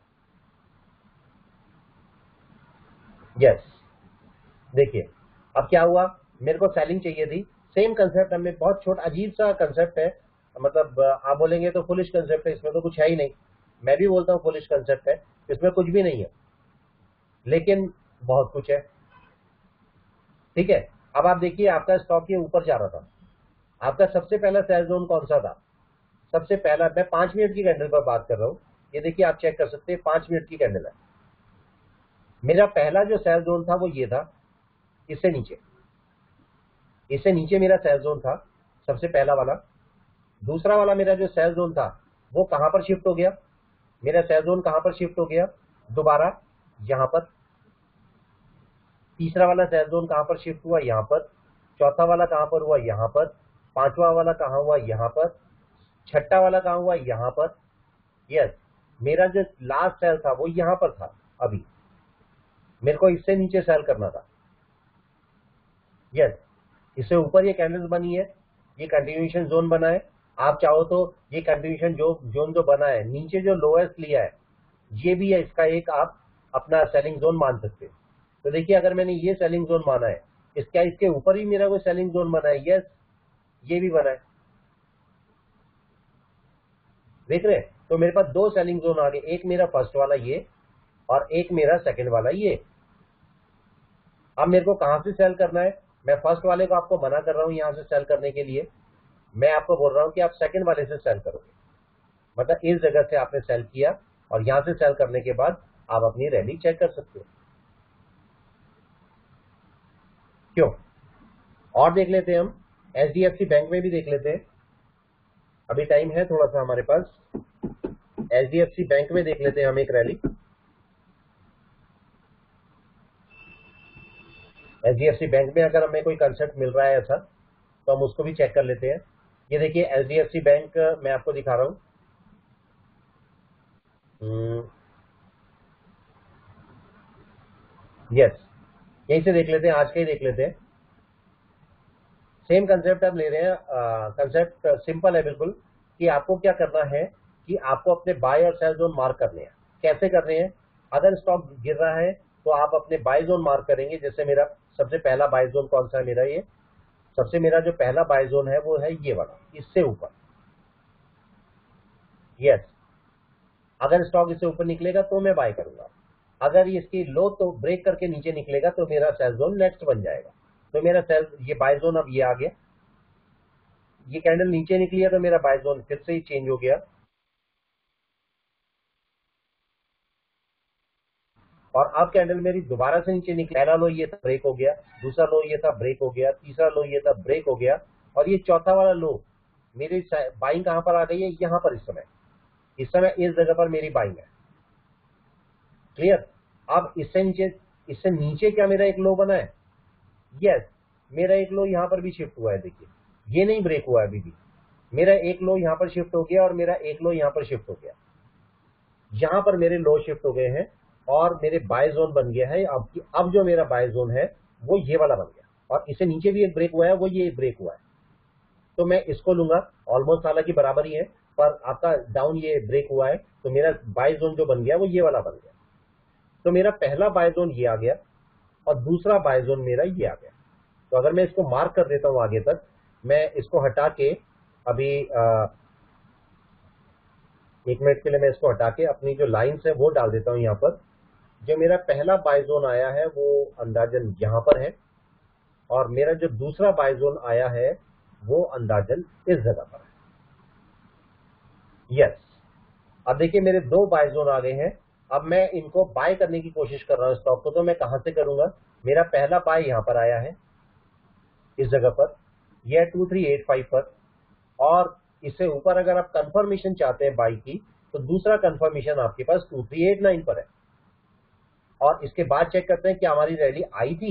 यस, देखिए अब क्या हुआ, मेरे को सेलिंग चाहिए थी। सेम कंसेप्ट, हमें बहुत छोटा अजीब सा कंसेप्ट है, मतलब आप बोलेंगे तो फुलिश कंसेप्ट है, इसमें तो कुछ है ही नहीं। मैं भी बोलता हूँ बुलिश कंसेप्ट है, इसमें कुछ भी नहीं है, लेकिन बहुत कुछ है। ठीक है, अब आप देखिए आपका स्टॉक ये ऊपर जा रहा था, आपका सबसे पहला सेल जोन कौन सा था? सबसे पहला, मैं पांच मिनट की कैंडल पर बात कर रहा हूँ, ये देखिए आप चेक कर सकते हैं, पांच मिनट की कैंडल है। मेरा पहला जो सेल जोन था वो ये था, इससे नीचे, इससे नीचे मेरा सेल जोन था सबसे पहला वाला। दूसरा वाला मेरा जो सेल जोन था वो कहां पर शिफ्ट हो गया? मेरा सेल जोन कहां पर शिफ्ट हो गया? दोबारा यहां पर। तीसरा वाला सेल जोन कहां पर शिफ्ट हुआ? यहां पर। चौथा वाला कहां पर हुआ? यहां पर। पांचवा वाला कहां हुआ? यहां पर। छठा वाला कहां हुआ? यहां पर। यस, मेरा जो लास्ट सेल था वो यहां पर था। अभी मेरे को इससे नीचे सेल करना था। यस, इससे ऊपर ये कैंडल्स बनी है, ये कंटिन्यूएशन जोन बना है। आप चाहो तो ये कंटिन्यूएशन जो जोन जो बना है, नीचे जो लोएस्ट लिया है ये भी है, इसका एक आप अपना सेलिंग जोन मान सकते हैं। तो देखिए अगर मैंने ये सेलिंग जोन माना है, इसका इसके ऊपर ही मेरा कोई सेलिंग जोन बना है। यस, ये भी बना है, देख रहे हैं? तो मेरे पास दो सेलिंग जोन आ गए, एक मेरा फर्स्ट वाला ये और एक मेरा सेकंड वाला ये। अब मेरे को कहां से सेल करना है? मैं फर्स्ट वाले को आपको मना कर रहा हूं यहां से सेल करने के लिए, मैं आपको बोल रहा हूं कि आप सेकंड वाले से सेल करोगे। मतलब इस जगह से आपने सेल किया और यहां से सेल करने के बाद आप अपनी रैली चेक कर सकते हो। क्यों? और देख लेते हैं हम, H D F C Bank में भी देख लेते हैं, अभी टाइम है थोड़ा सा हमारे पास। H D F C Bank में देख लेते हैं हम एक rally. H D F C Bank में अगर हमें कोई कंसेप्ट मिल रहा है ऐसा तो हम उसको भी चेक कर लेते हैं। ये देखिए H D F C Bank मैं आपको दिखा रहा हूं। यस, यहीं से देख लेते हैं, आज का ही देख लेते हैं। सेम कंसेप्ट आप ले रहे हैं, कंसेप्ट सिंपल है बिल्कुल, कि आपको क्या करना है कि आपको अपने बाय और सेल जोन मार्क करने हैं। कैसे करने हैं? अगर स्टॉक गिर रहा है तो आप अपने बाय जोन मार्क करेंगे। जैसे मेरा सबसे पहला बाय जोन कौन सा है? मेरा ये सबसे मेरा जो पहला बाय जोन है वो है ये वाला, इससे ऊपर। यस, अगर स्टॉक इससे ऊपर निकलेगा तो मैं बाय करूंगा, अगर ये इसकी लो तो ब्रेक करके नीचे निकलेगा तो मेरा सेल जोन नेक्स्ट बन जाएगा। तो मेरा सेल ये बाय जोन अब ये आ गया, ये कैंडल नीचे निकली है तो मेरा बाय जोन फिर से ही चेंज हो गया। और अब कैंडल मेरी दोबारा से नीचे निकली, पहला लो ये था, ब्रेक हो गया, दूसरा लो ये था, ब्रेक हो गया, तीसरा लो ये था, ब्रेक हो गया, और ये चौथा वाला लो मेरी बाइंग कहां पर आ गई है? यहां पर। इस समय इस समय इस जगह पर मेरी बाइंग है। क्लियर? अब इससे नीचे इससे नीचे क्या मेरा एक लो बना है? यस, मेरा एक लो यहां पर भी शिफ्ट हुआ है। देखिए ये नहीं ब्रेक हुआ है अभी भी, मेरा एक लो यहां पर शिफ्ट हो गया और मेरा एक लो यहां पर शिफ्ट हो गया। यहां पर मेरे लो शिफ्ट हो गए हैं और मेरे बाय जोन बन गया है। अब अब जो मेरा बाय जोन है वो ये वाला बन गया, और इससे नीचे भी एक ब्रेक हुआ है, वो ये ब्रेक हुआ है। तो मैं इसको लूंगा, ऑलमोस्ट हालांकि बराबर ही है, पर आपका डाउन ये ब्रेक हुआ है तो मेरा बाय जोन जो बन गया वो ये वाला बन गया। तो मेरा पहला बाय जोन ये आ गया और दूसरा बाय जोन मेरा ये आ गया। तो अगर मैं इसको मार्क कर देता हूं आगे तक, मैं इसको हटा के अभी आ, एक मिनट के लिए मैं इसको हटा के अपनी जो लाइन्स है वो डाल देता हूं यहाँ पर। जो मेरा पहला बाय जोन आया है वो अंदाजन यहां पर है, और मेरा जो दूसरा बाय जोन आया है वो अंदाजन इस जगह पर है। यस, अब देखिए मेरे दो बाय जोन आ गए हैं। अब मैं इनको बाय करने की कोशिश कर रहा हूं स्टॉक को, तो मैं कहां से करूंगा? मेरा पहला बाय यहां पर आया है इस जगह पर, यह टू थ्री एट फाइव पर, और इससे ऊपर अगर आप कंफर्मेशन चाहते हैं बाय की तो दूसरा कंफर्मेशन आपके पास टू थ्री एट नाइन पर है। और इसके बाद चेक करते हैं कि हमारी रैली आई थी।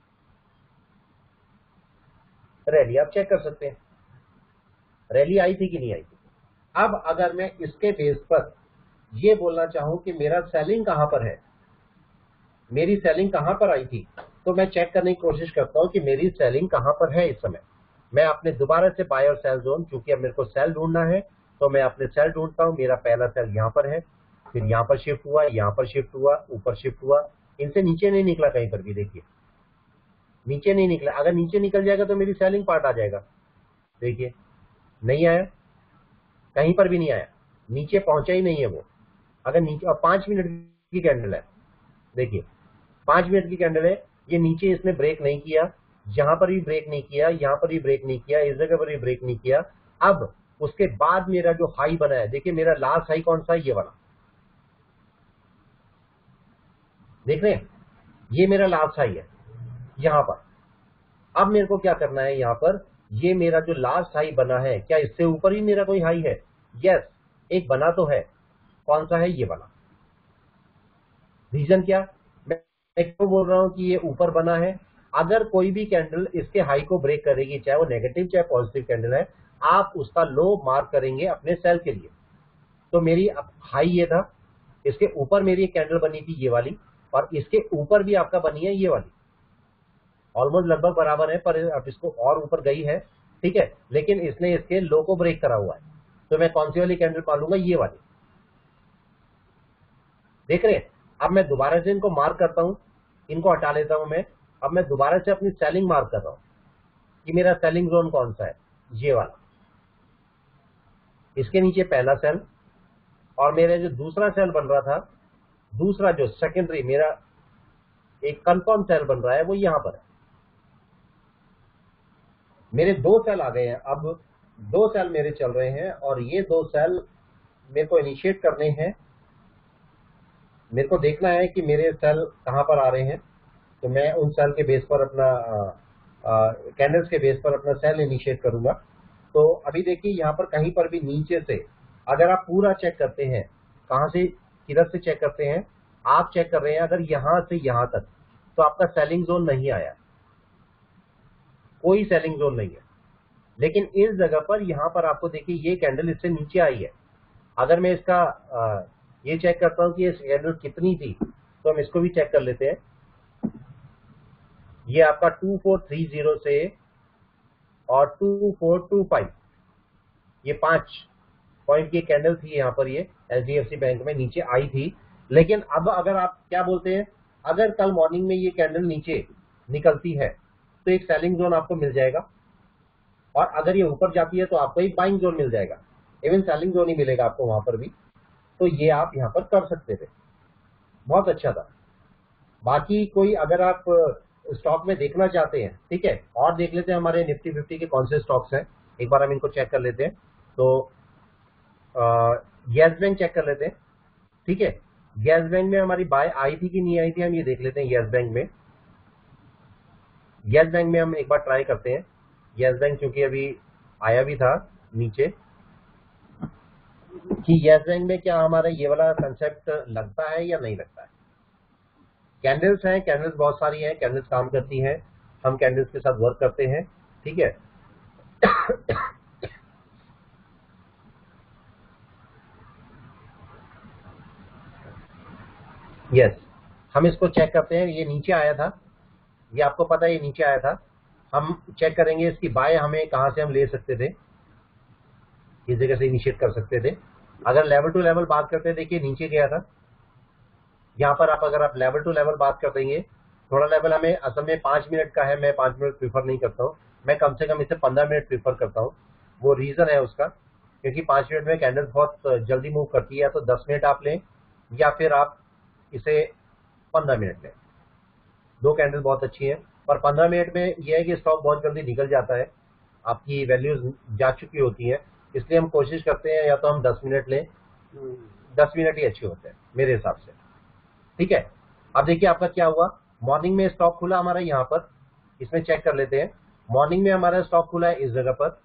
रैली आप चेक कर सकते हैं, रैली आई थी कि नहीं आई थी। अब अगर मैं इसके बेस पर ये बोलना चाहूं कि मेरा सेलिंग कहां पर है, मेरी सेलिंग कहां पर आई थी, तो मैं चेक करने की कोशिश करता हूं कि मेरी सेलिंग कहां पर है इस समय। मैं अपने दोबारा से बाय और सेल जोन, क्योंकि अब मेरे को सेल ढूंढना है तो मैं अपने सेल ढूंढता हूं। मेरा पहला सेल यहां पर है, फिर यहां पर शिफ्ट हुआ, यहां पर शिफ्ट हुआ, ऊपर शिफ्ट हुआ, इनसे नीचे नहीं निकला कहीं पर भी। देखिए नीचे नहीं निकला, अगर नीचे निकल जाएगा तो मेरी सेलिंग पार्ट आ जाएगा। देखिए नहीं आया, कहीं पर भी नहीं आया, नीचे पहुंचा ही नहीं है वो। अगर नीचे, और पांच मिनट की कैंडल है, देखिए पांच मिनट की कैंडल है, ये नीचे इसने ब्रेक नहीं किया, यहां पर भी ब्रेक नहीं किया, यहां पर भी ब्रेक नहीं किया, इस जगह पर भी ब्रेक नहीं किया। अब उसके बाद मेरा जो हाई बना है, देखिए मेरा लास्ट हाई कौन सा है, ये वाला, देख रहे हैं, ये मेरा लास्ट हाई है यहां पर। अब मेरे को क्या करना है, यहां पर ये मेरा जो लास्ट हाई बना है, क्या इससे ऊपर ही मेरा कोई हाई है? यस, एक बना तो है। कौन सा है? ये वाला। रीजन क्या, मैं क्यों बोल रहा हूं कि ये ऊपर बना है? अगर कोई भी कैंडल इसके हाई को ब्रेक करेगी, चाहे वो नेगेटिव चाहे पॉजिटिव कैंडल है, आप उसका लो मार्क करेंगे अपने सेल के लिए। तो मेरी हाई ये था, इसके ऊपर मेरी एक कैंडल बनी थी ये वाली, और इसके ऊपर भी आपका बनी है ये वाली, ऑलमोस्ट लगभग बराबर है, पर अब इसको और ऊपर गई है, ठीक है, लेकिन इसने इसके लो को ब्रेक करा हुआ है। तो मैं कौन सी वाली कैंडल पालूंगा? ये वाली, देख रहे हैं। अब मैं दोबारा से इनको मार्क करता हूं, इनको हटा लेता हूं मैं। अब मैं दोबारा से अपनी सेलिंग मार्क कर रहा हूं कि मेरा सेलिंग जोन कौन सा है, ये वाला, इसके नीचे पहला सेल, और मेरा जो दूसरा सेल बन रहा था, दूसरा जो सेकेंडरी मेरा एक कंफर्म सेल बन रहा है, वो यहां पर है। मेरे दो सेल आ गए हैं, अब दो सेल मेरे चल रहे हैं, और ये दो सेल मेरे को इनिशिएट करने हैं। मेरे को देखना है कि मेरे सेल कहां पर आ रहे हैं, तो मैं उन सेल के बेस पर अपना कैंडल्स के बेस पर अपना सेल इनिशिएट करूंगा। तो अभी देखिए यहाँ पर कहीं पर भी नीचे से, अगर आप पूरा चेक करते हैं, कहां से किधर से चेक करते हैं, आप चेक कर रहे हैं अगर यहां से यहां तक, तो आपका सेलिंग जोन नहीं आया, कोई सेलिंग जोन नहीं है। लेकिन इस जगह पर यहां पर आपको देखिए ये कैंडल इससे नीचे आई है। अगर मैं इसका आ, ये चेक करता हूं कि ये कैंडल कितनी थी, तो हम इसको भी चेक कर लेते हैं। ये आपका टू फोर थ्री जीरो से और टू फोर टू फाइव, ये पांच पॉइंट की कैंडल थी यहाँ पर, ये H D F C Bank में नीचे आई थी। लेकिन अब अगर आप क्या बोलते हैं, अगर कल मॉर्निंग में ये कैंडल नीचे निकलती है तो एक सेलिंग जोन आपको मिल जाएगा, और अगर ये ऊपर जाती है तो आपको एक बाइंग जोन मिल जाएगा, इवन सेलिंग जोन ही मिलेगा आपको वहां पर भी। तो ये आप यहाँ पर कर सकते थे, बहुत अच्छा था। बाकी कोई अगर आप स्टॉक में देखना चाहते हैं, ठीक है, और देख लेते हैं हमारे निफ्टी फिफ्टी के कौन से स्टॉक्स हैं, एक बार हम इनको चेक कर लेते हैं। तो यस बैंक चेक कर लेते हैं, ठीक है। यस बैंक में हमारी बाय आई थी कि नहीं आई थी, हम ये देख लेते हैं। यस बैंक में यस बैंक में हम एक बार ट्राई करते हैं। यस बैंक चूंकि अभी आया भी था नीचे, कि यस बैंक में क्या हमारा ये वाला कंसेप्ट लगता है या नहीं लगता है। कैंडल्स हैं, कैंडल्स बहुत सारी हैं, कैंडल्स काम करती हैं, हम कैंडल्स के साथ वर्क करते हैं, ठीक है। यस yes, हम इसको चेक करते हैं। ये नीचे आया था, ये आपको पता है ये नीचे आया था। हम चेक करेंगे इसकी बाय हमें कहां से हम ले सकते थे, इस जगह से इनिशिएट कर सकते थे। अगर लेवल टू लेवल बात करते हैं, देखिए नीचे गया था यहाँ पर। आप अगर आप लेवल टू लेवल बात कर देंगे, थोड़ा लेवल हमें असल में पांच मिनट का है, मैं पांच मिनट प्रीफर नहीं करता हूँ, मैं कम से कम इसे पंद्रह मिनट प्रीफर करता हूँ। वो रीजन है उसका, क्योंकि पांच मिनट में कैंडल बहुत जल्दी मूव करती है। तो दस मिनट आप लें या फिर आप इसे पंद्रह मिनट लें, दो कैंडल बहुत अच्छी है। पर पंद्रह मिनट में यह है कि स्टॉक बहुत जल्दी निकल जाता है, आपकी वैल्यूज जा चुकी होती है, इसलिए हम कोशिश करते हैं या तो हम दस मिनट लें, दस मिनट ही अच्छे होते हैं मेरे हिसाब से, ठीक है। अब देखिए आपका क्या हुआ, मॉर्निंग में स्टॉक खुला हमारा यहाँ पर, इसमें चेक कर लेते हैं। मॉर्निंग में हमारा स्टॉक खुला है इस जगह पर,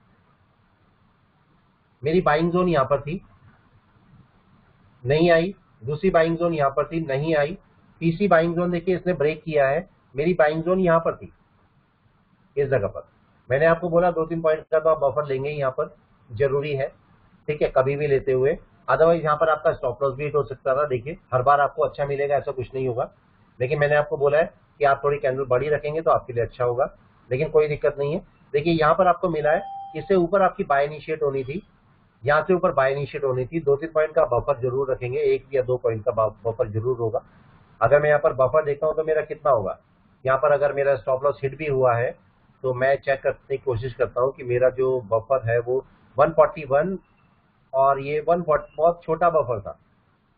मेरी बाइंग जोन यहाँ पर थी, नहीं आई। दूसरी बाइंग जोन यहाँ पर थी, नहीं आई। तीसरी बाइंग जोन देखिए इसने ब्रेक किया है, मेरी बाइंग जोन यहाँ पर थी इस जगह पर। मैंने आपको बोला दो तीन पॉइंट का तो आप बफर लेंगे यहाँ पर, जरूरी है, ठीक है, कभी भी लेते हुए। अदरवाइज यहाँ पर आपका स्टॉप लॉस भी हिट हो सकता था। देखिए हर बार आपको अच्छा मिलेगा ऐसा कुछ नहीं होगा, लेकिन मैंने आपको बोला है कि आप थोड़ी कैंडल बड़ी रखेंगे तो आपके लिए अच्छा होगा, लेकिन कोई दिक्कत नहीं है। देखिए यहाँ पर आपको मिला है, इससे ऊपर आपकी बाय इनिशिएट होनी थी, यहाँ से ऊपर बाय इनिशिएट होनी थी। दो तीन पॉइंट का बफर जरूर रखेंगे, एक या दो पॉइंट का बफर जरूर होगा। अगर मैं यहाँ पर बफर देखता हूँ तो मेरा कितना होगा, यहाँ पर अगर मेरा स्टॉप लॉस हिट भी हुआ है तो मैं चेक करने की कोशिश करता हूँ कि मेरा जो बफर है वो वन फोर्टी वन, और ये वन फोर्टी बहुत छोटा बफर था,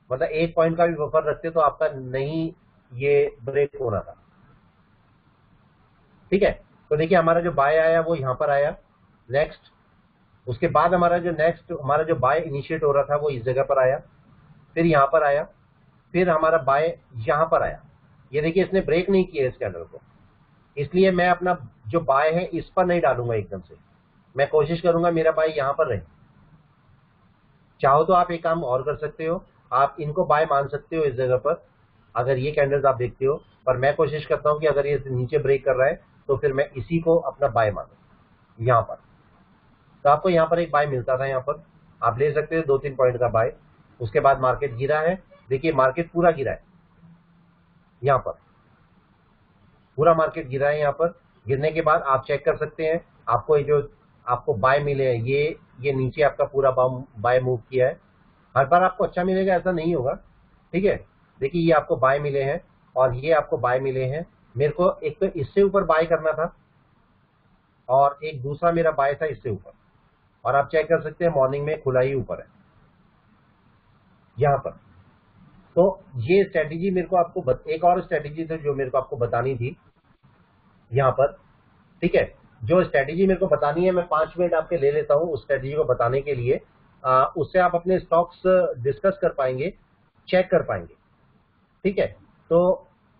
मतलब एक पॉइंट का भी बफर रखते तो आपका नहीं ये ब्रेक होना था। ठीक है, तो देखिए हमारा जो बाय आया वो यहां पर आया। नेक्स्ट, उसके बाद हमारा जो नेक्स्ट हमारा जो बाय इनिशिएट हो रहा था वो इस जगह पर आया, फिर यहां पर आया, फिर हमारा बाय यहां पर आया। ये देखिए इसने ब्रेक नहीं किया इस कैंडल को, इसलिए मैं अपना जो बाय है इस पर नहीं डालूंगा एकदम से, मैं कोशिश करूंगा मेरा बाय यहां पर रहे। चाहो तो आप एक काम और कर सकते हो, आप इनको बाय मान सकते हो इस जगह पर, अगर ये कैंडल्स आप देखते हो, पर मैं कोशिश करता हूं कि अगर ये नीचे ब्रेक कर रहा है तो फिर मैं इसी को अपना बाय मानूं यहां पर। तो आपको यहां पर एक बाय मिलता था, यहां पर आप ले सकते हो दो तीन पॉइंट का बाय। उसके बाद मार्केट गिरा है, देखिए मार्केट पूरा गिरा है, यहां पर पूरा मार्केट गिरा है। यहां पर गिरने के बाद आप चेक कर सकते हैं, आपको ये जो आपको बाय मिले हैं, ये ये नीचे आपका पूरा बाय मूव किया है। हर बार आपको अच्छा मिलेगा ऐसा नहीं होगा, ठीक है। देखिए ये आपको बाय मिले हैं और ये आपको बाय मिले हैं। मेरे को एक तो इससे ऊपर बाय करना था और एक दूसरा मेरा बाय था इससे ऊपर, और आप चेक कर सकते हैं मॉर्निंग में खुला ही ऊपर है यहां पर। तो ये स्ट्रेटेजी मेरे को आपको बत, एक और स्ट्रेटेजी थी जो मेरे को आपको बतानी थी यहां पर, ठीक है। जो स्ट्रेटेजी मेरे को बतानी है मैं पांच मिनट आपके ले लेता हूं उस स्ट्रेटेजी को बताने के लिए। आ, उससे आप अपने स्टॉक्स डिस्कस कर पाएंगे, चेक कर पाएंगे, ठीक है। तो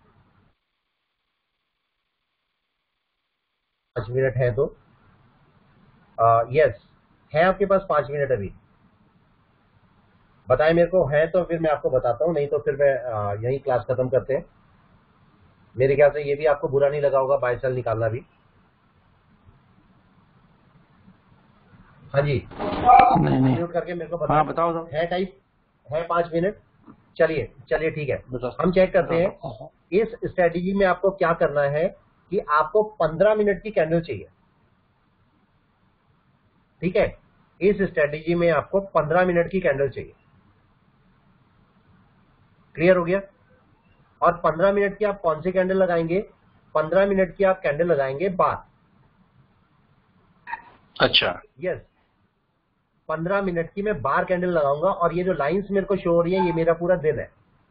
पांच मिनट है तो यस, है आपके पास पांच मिनट अभी? बताएं मेरे को, है तो फिर मैं आपको बताता हूं, नहीं तो फिर मैं आ, यही क्लास खत्म करते हैं। मेरे ख्याल से ये भी आपको बुरा नहीं लगा होगा बाय सेल निकालना भी। हाँ जी, नहीं नहीं म्यूट करके मेरे को बताओ। हाँ बताओ साहब। है टाइप, है पांच मिनट? चलिए चलिए ठीक है, बताओ। हम चेक करते हैं। इस स्ट्रेटेजी में आपको क्या करना है कि आपको पंद्रह मिनट की कैंडल चाहिए, ठीक है। इस स्ट्रेटेजी में आपको पंद्रह मिनट की कैंडल चाहिए, क्लियर हो गया। और पंद्रह मिनट की आप कौन सी कैंडल लगाएंगे? पंद्रह मिनट की आप कैंडल लगाएंगे बार। अच्छा यस, पंद्रह मिनट की मैं बार कैंडल लगाऊंगा और ये जो लाइंस मेरे को शो हो रही है ये मेरा पूरा दिन है,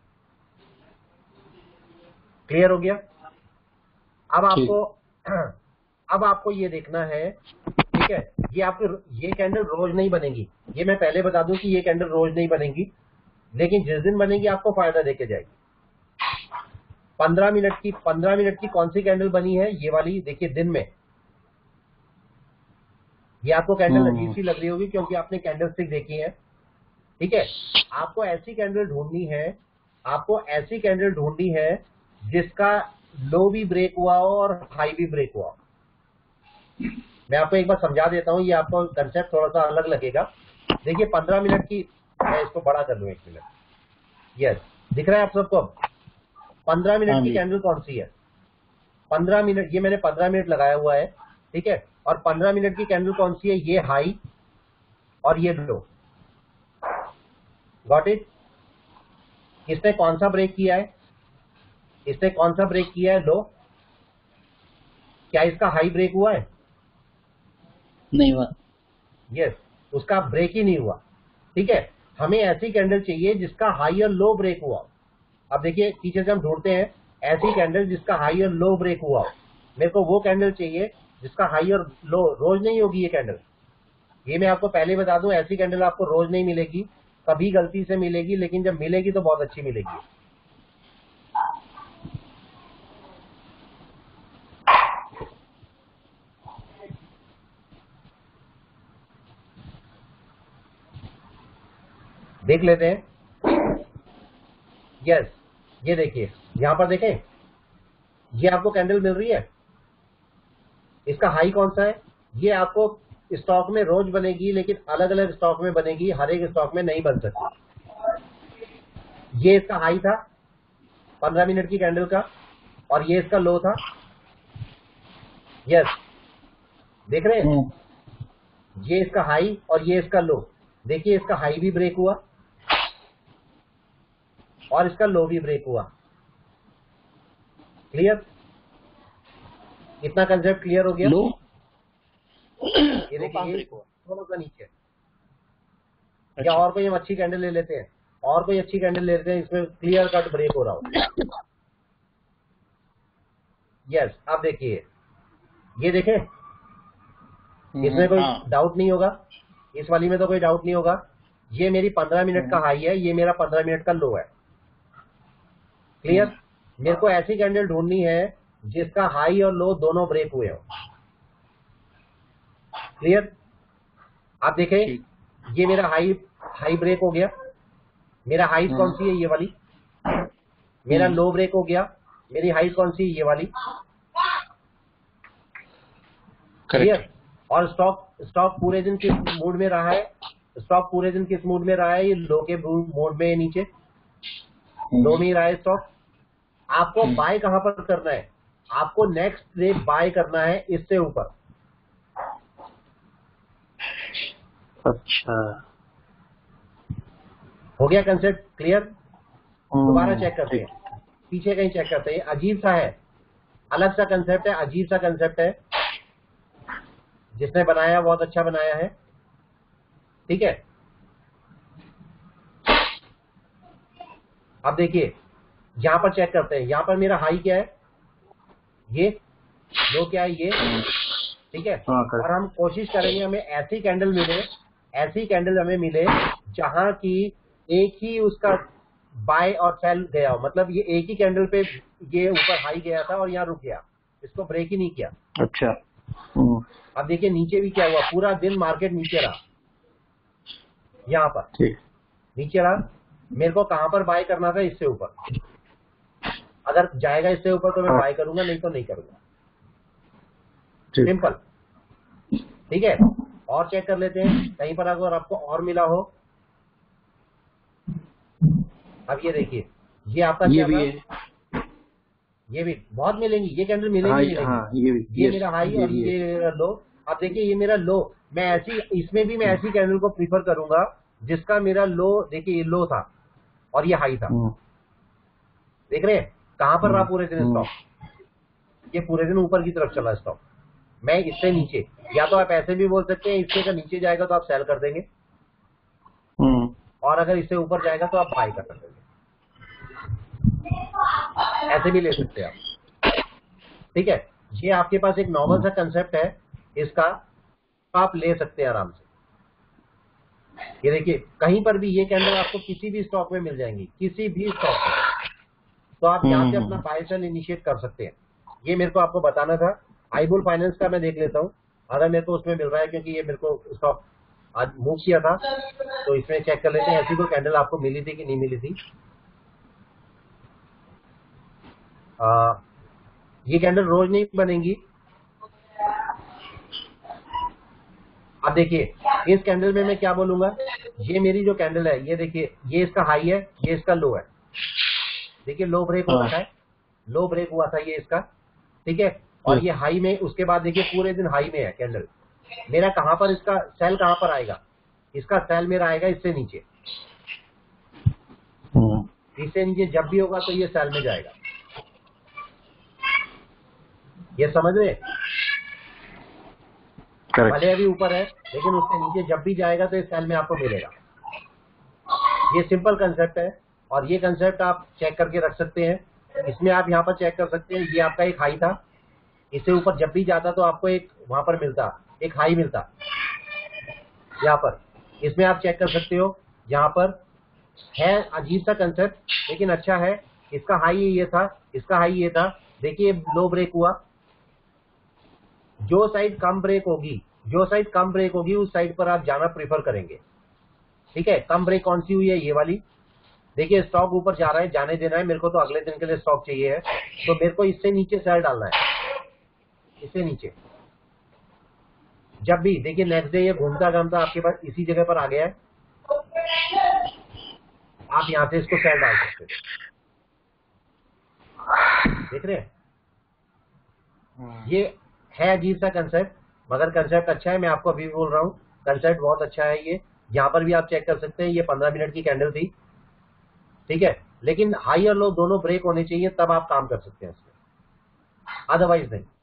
क्लियर हो गया। अब आपको अब आपको ये देखना है, ठीक है। ये आपको ये कैंडल रोज नहीं बनेगी, ये मैं पहले बता दूं कि ये कैंडल रोज नहीं बनेगी, लेकिन जिस दिन बनेगी आपको फायदा देके जाएगी। पंद्रह मिनट की पंद्रह मिनट की कौन सी कैंडल बनी है? ये वाली देखिए दिन में। ये आपको कैंडल अजीब सी लग रही होगी क्योंकि आपने कैंडल स्टिक देखी है, ठीक है। आपको ऐसी कैंडल ढूंढनी है, आपको ऐसी कैंडल ढूंढनी है जिसका लो भी ब्रेक हुआ हो और हाई भी ब्रेक हुआ हो। मैं आपको एक बार समझा देता हूं, ये आपको कंसेप्ट थोड़ा सा अलग लगेगा। देखिए पंद्रह मिनट की, मैं इसको बड़ा कर लूं एक मिनट, यस दिख रहा है आप सबको? अब पंद्रह मिनट की कैंडल कौन सी है? पंद्रह मिनट, ये मैंने पंद्रह मिनट लगाया हुआ है, ठीक है। और पंद्रह मिनट की कैंडल कौन सी है? ये हाई और ये लो, गॉट इट। इसने कौन सा ब्रेक किया है? इसने कौन सा ब्रेक किया है? लो। क्या इसका हाई ब्रेक हुआ है? नहीं हुआ। यस, उसका ब्रेक ही नहीं हुआ, ठीक है। हमें ऐसी कैंडल चाहिए जिसका हाई और लो ब्रेक हुआ। अब देखिए पीछे से हम ढूंढते हैं ऐसी कैंडल जिसका हाई और लो ब्रेक हुआ। मेरे को वो कैंडल चाहिए जिसका हाई और लो, रोज नहीं होगी ये कैंडल, ये मैं आपको पहले बता दूं। ऐसी कैंडल आपको रोज नहीं मिलेगी, कभी गलती से मिलेगी, लेकिन जब मिलेगी तो बहुत अच्छी मिलेगी। देख लेते हैं। यस, ये देखिए यहां पर देखें, ये आपको कैंडल मिल रही है। इसका हाई कौन सा है? ये आपको स्टॉक में रोज बनेगी, लेकिन अलग अलग स्टॉक में बनेगी, हर एक स्टॉक में नहीं बन सकती। ये इसका हाई था पंद्रह मिनट की कैंडल का, और ये इसका लो था। यस, देख रहे हैं? ये इसका हाई और ये इसका लो। देखिए इसका हाई भी ब्रेक हुआ और इसका लो भी ब्रेक हुआ। क्लियर? इतना कंसेप्ट क्लियर हो गया? लो ये देखिए थोड़ा सा नीचे, या और कोई हम अच्छी कैंडल ले लेते हैं। और कोई अच्छी कैंडल ले लेते हैं इसमें क्लियर कट ब्रेक हो रहा हो। यस आप देखिए, ये देखें, इसमें कोई हाँ। डाउट नहीं होगा, इस वाली में तो कोई डाउट नहीं होगा। ये मेरी पंद्रह मिनट का हाई है, ये मेरा पंद्रह मिनट का लो है। क्लियर। मेरे को ऐसी कैंडल ढूंढनी है जिसका हाई और लो दोनों ब्रेक हुए हो। क्लियर। आप देखें, ये मेरा हाई हाई ब्रेक हो गया। मेरा हाई कौन सी है? ये वाली। मेरा लो ब्रेक हो गया। मेरी हाई कौन सी है? ये वाली। क्लियर। और स्टॉक स्टॉक पूरे दिन किस मूड में रहा है? स्टॉक पूरे दिन किस मूड में रहा है? ये लो के मोड में, नीचे लो में ही रहा है स्टॉक। आपको बाय कहां पर करना है? आपको नेक्स्ट डे बाय करना है इससे ऊपर। अच्छा, हो गया कंसेप्ट क्लियर? दोबारा चेक करते हैं, पीछे कहीं चेक करते हैं। अजीब सा है, अलग सा कंसेप्ट है, अजीब सा कंसेप्ट है। जिसने बनाया बहुत अच्छा बनाया है। ठीक है। अब देखिए, यहां पर चेक करते हैं। यहां पर मेरा हाई क्या है? ये। लो क्या है? ये। ठीक है। और हम कोशिश करेंगे हमें ऐसी कैंडल मिले, ऐसी कैंडल हमें मिले जहां की एक ही उसका बाय और सेल गया हो। मतलब ये एक ही कैंडल पे ये ऊपर हाई गया था और यहाँ रुक गया, इसको ब्रेक ही नहीं किया। अच्छा। अब देखिए नीचे भी क्या हुआ, पूरा दिन मार्केट नीचे रहा। यहाँ पर नीचे रहा। मेरे को कहां पर बाय करना था? इससे ऊपर। अगर जाएगा इससे ऊपर तो मैं बाय करूंगा, नहीं तो नहीं करूंगा। सिंपल। ठीक है। और चेक कर लेते हैं कहीं पर अगर आपको और मिला हो। अब ये देखिए, ये आपका ये क्या भी था? है। ये भी बहुत मिलेंगी, ये कैंडल मिलेंगी हाँ, मिलेंगी। हाँ, ये भी, ये यस, मेरा हाई ये और भी है। ये मेरा लो। अब देखिए ये मेरा लो, मैं ऐसी इसमें भी मैं ऐसी कैंडल को प्रीफर करूंगा जिसका मेरा लो, देखिए ये लो था और ये हाई था। देख रहे हैं कहां पर रहा पूरे दिन स्टॉक? ये पूरे दिन ऊपर की तरफ चला स्टॉक। मैं इससे नीचे, या तो आप ऐसे भी बोल सकते हैं इससे का नीचे जाएगा तो आप सेल कर देंगे, और अगर इससे ऊपर जाएगा तो आप बाय कर देंगे। ऐसे भी ले सकते हैं आप। ठीक है। ये आपके पास एक नॉर्मल सा कंसेप्ट है इसका, आप ले सकते हैं आराम से। ये देखिए कहीं पर भी ये कैंडल आपको किसी भी स्टॉक में मिल जाएंगी, किसी भी स्टॉक में, तो आप यहाँ से अपना बाय सेल इनिशिएट कर सकते हैं। ये मेरे को आपको बताना था। आईबुल फाइनेंस का मैं देख लेता हूँ अगर मेरे को उसमें मिल रहा है, क्योंकि ये मेरे को स्टॉक आज मूव किया था, तो इसमें चेक कर लेते हैं ऐसी कोई कैंडल आपको मिली थी कि नहीं मिली थी। आ, ये कैंडल रोज नहीं बनेंगी। अब देखिए इस कैंडल में मैं क्या बोलूंगा, ये मेरी जो कैंडल है, ये देखिए ये इसका हाई है, ये इसका लो है। देखिए लो ब्रेक हुआ था, लो ब्रेक हुआ था ये इसका। ठीक है। और ये हाई में, उसके बाद देखिए पूरे दिन हाई में है कैंडल। मेरा कहां पर इसका सेल कहां पर आएगा? इसका सेल मेरा आएगा इससे नीचे। इससे नीचे जब भी होगा तो ये सेल में जाएगा। ये समझ रहे? भले अभी ऊपर है लेकिन उससे नीचे जब भी जाएगा तो इस सेल में आपको मिलेगा। ये सिंपल कंसेप्ट है और ये कंसेप्ट आप चेक करके रख सकते हैं। इसमें आप यहाँ पर चेक कर सकते हैं, ये आपका एक हाई था, इससे ऊपर जब भी जाता तो आपको एक वहां पर मिलता, एक हाई मिलता यहाँ पर। इसमें आप चेक कर सकते हो, यहाँ पर है अजीब सा कंसेप्ट लेकिन अच्छा है। इसका हाई ये था, इसका हाई ये था। देखिए लो ब्रेक हुआ। जो साइड कम ब्रेक होगी, जो साइड कम ब्रेक होगी उस साइड पर आप जाना प्रीफर करेंगे। ठीक है। कम ब्रेक कौन सी हुई है? ये वाली। देखिए स्टॉक ऊपर जा रहा है, जाने देना है मेरे को, तो अगले दिन के लिए स्टॉक चाहिए है, तो मेरे को इससे नीचे सेल डालना है, इससे नीचे। जब भी देखिए नेक्स्ट डे ये घूमता घूमता आपके पास इसी जगह पर आ गया है, आप यहां से इसको सेल डाल सकते हैं। देख रहे हैं? ये है अजीब सा कंसेप्ट, मगर कंसेप्ट अच्छा है। मैं आपको अभी भी बोल रहा हूँ कंसेप्ट बहुत अच्छा है। ये यहाँ पर भी आप चेक कर सकते हैं, ये पंद्रह मिनट की कैंडल थी। ठीक है। लेकिन हाई और लो दोनों ब्रेक होने चाहिए, तब आप काम कर सकते हैं इसमें, अदरवाइज नहीं।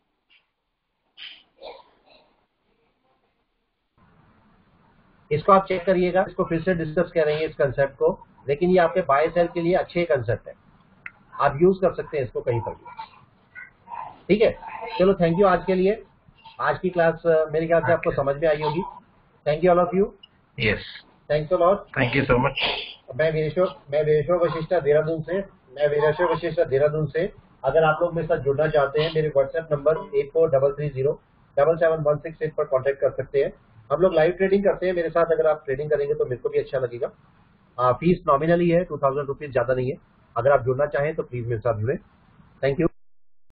इसको आप चेक करिएगा, इसको फिर से डिस्कस करेंगे इस कंसेप्ट को लेकिन ये आपके बाय सेल के लिए अच्छे कंसेप्ट है, आप यूज कर सकते हैं इसको कहीं पर भी। ठीक है, चलो थैंक यू आज के लिए। आज की क्लास मेरे ख्याल से आपको समझ में आई होगी। Thank you all of you. Yes, thanks a lot. Thank you so much. मैं वीरेश्वर मैं वीरेश्वर वशिष्ठा देहरादून से मैं वीरेश्वर वशिष्ठा देहरादून से अगर आप लोग मेरे साथ जुड़ना चाहते हैं, मेरे WhatsApp number eight four double three zero double seven one six eight पर कॉन्टैक्ट कर सकते हैं। हम लोग लाइव ट्रेडिंग करते हैं मेरे साथ, अगर आप ट्रेडिंग करेंगे तो मेरे को भी अच्छा लगेगा। आ, फीस नॉमिनली है, टू थाउजेंड रुपीज ज्यादा नहीं है। अगर आप जुड़ना चाहें तो प्लीज मेरे साथ जुड़े। Thank you.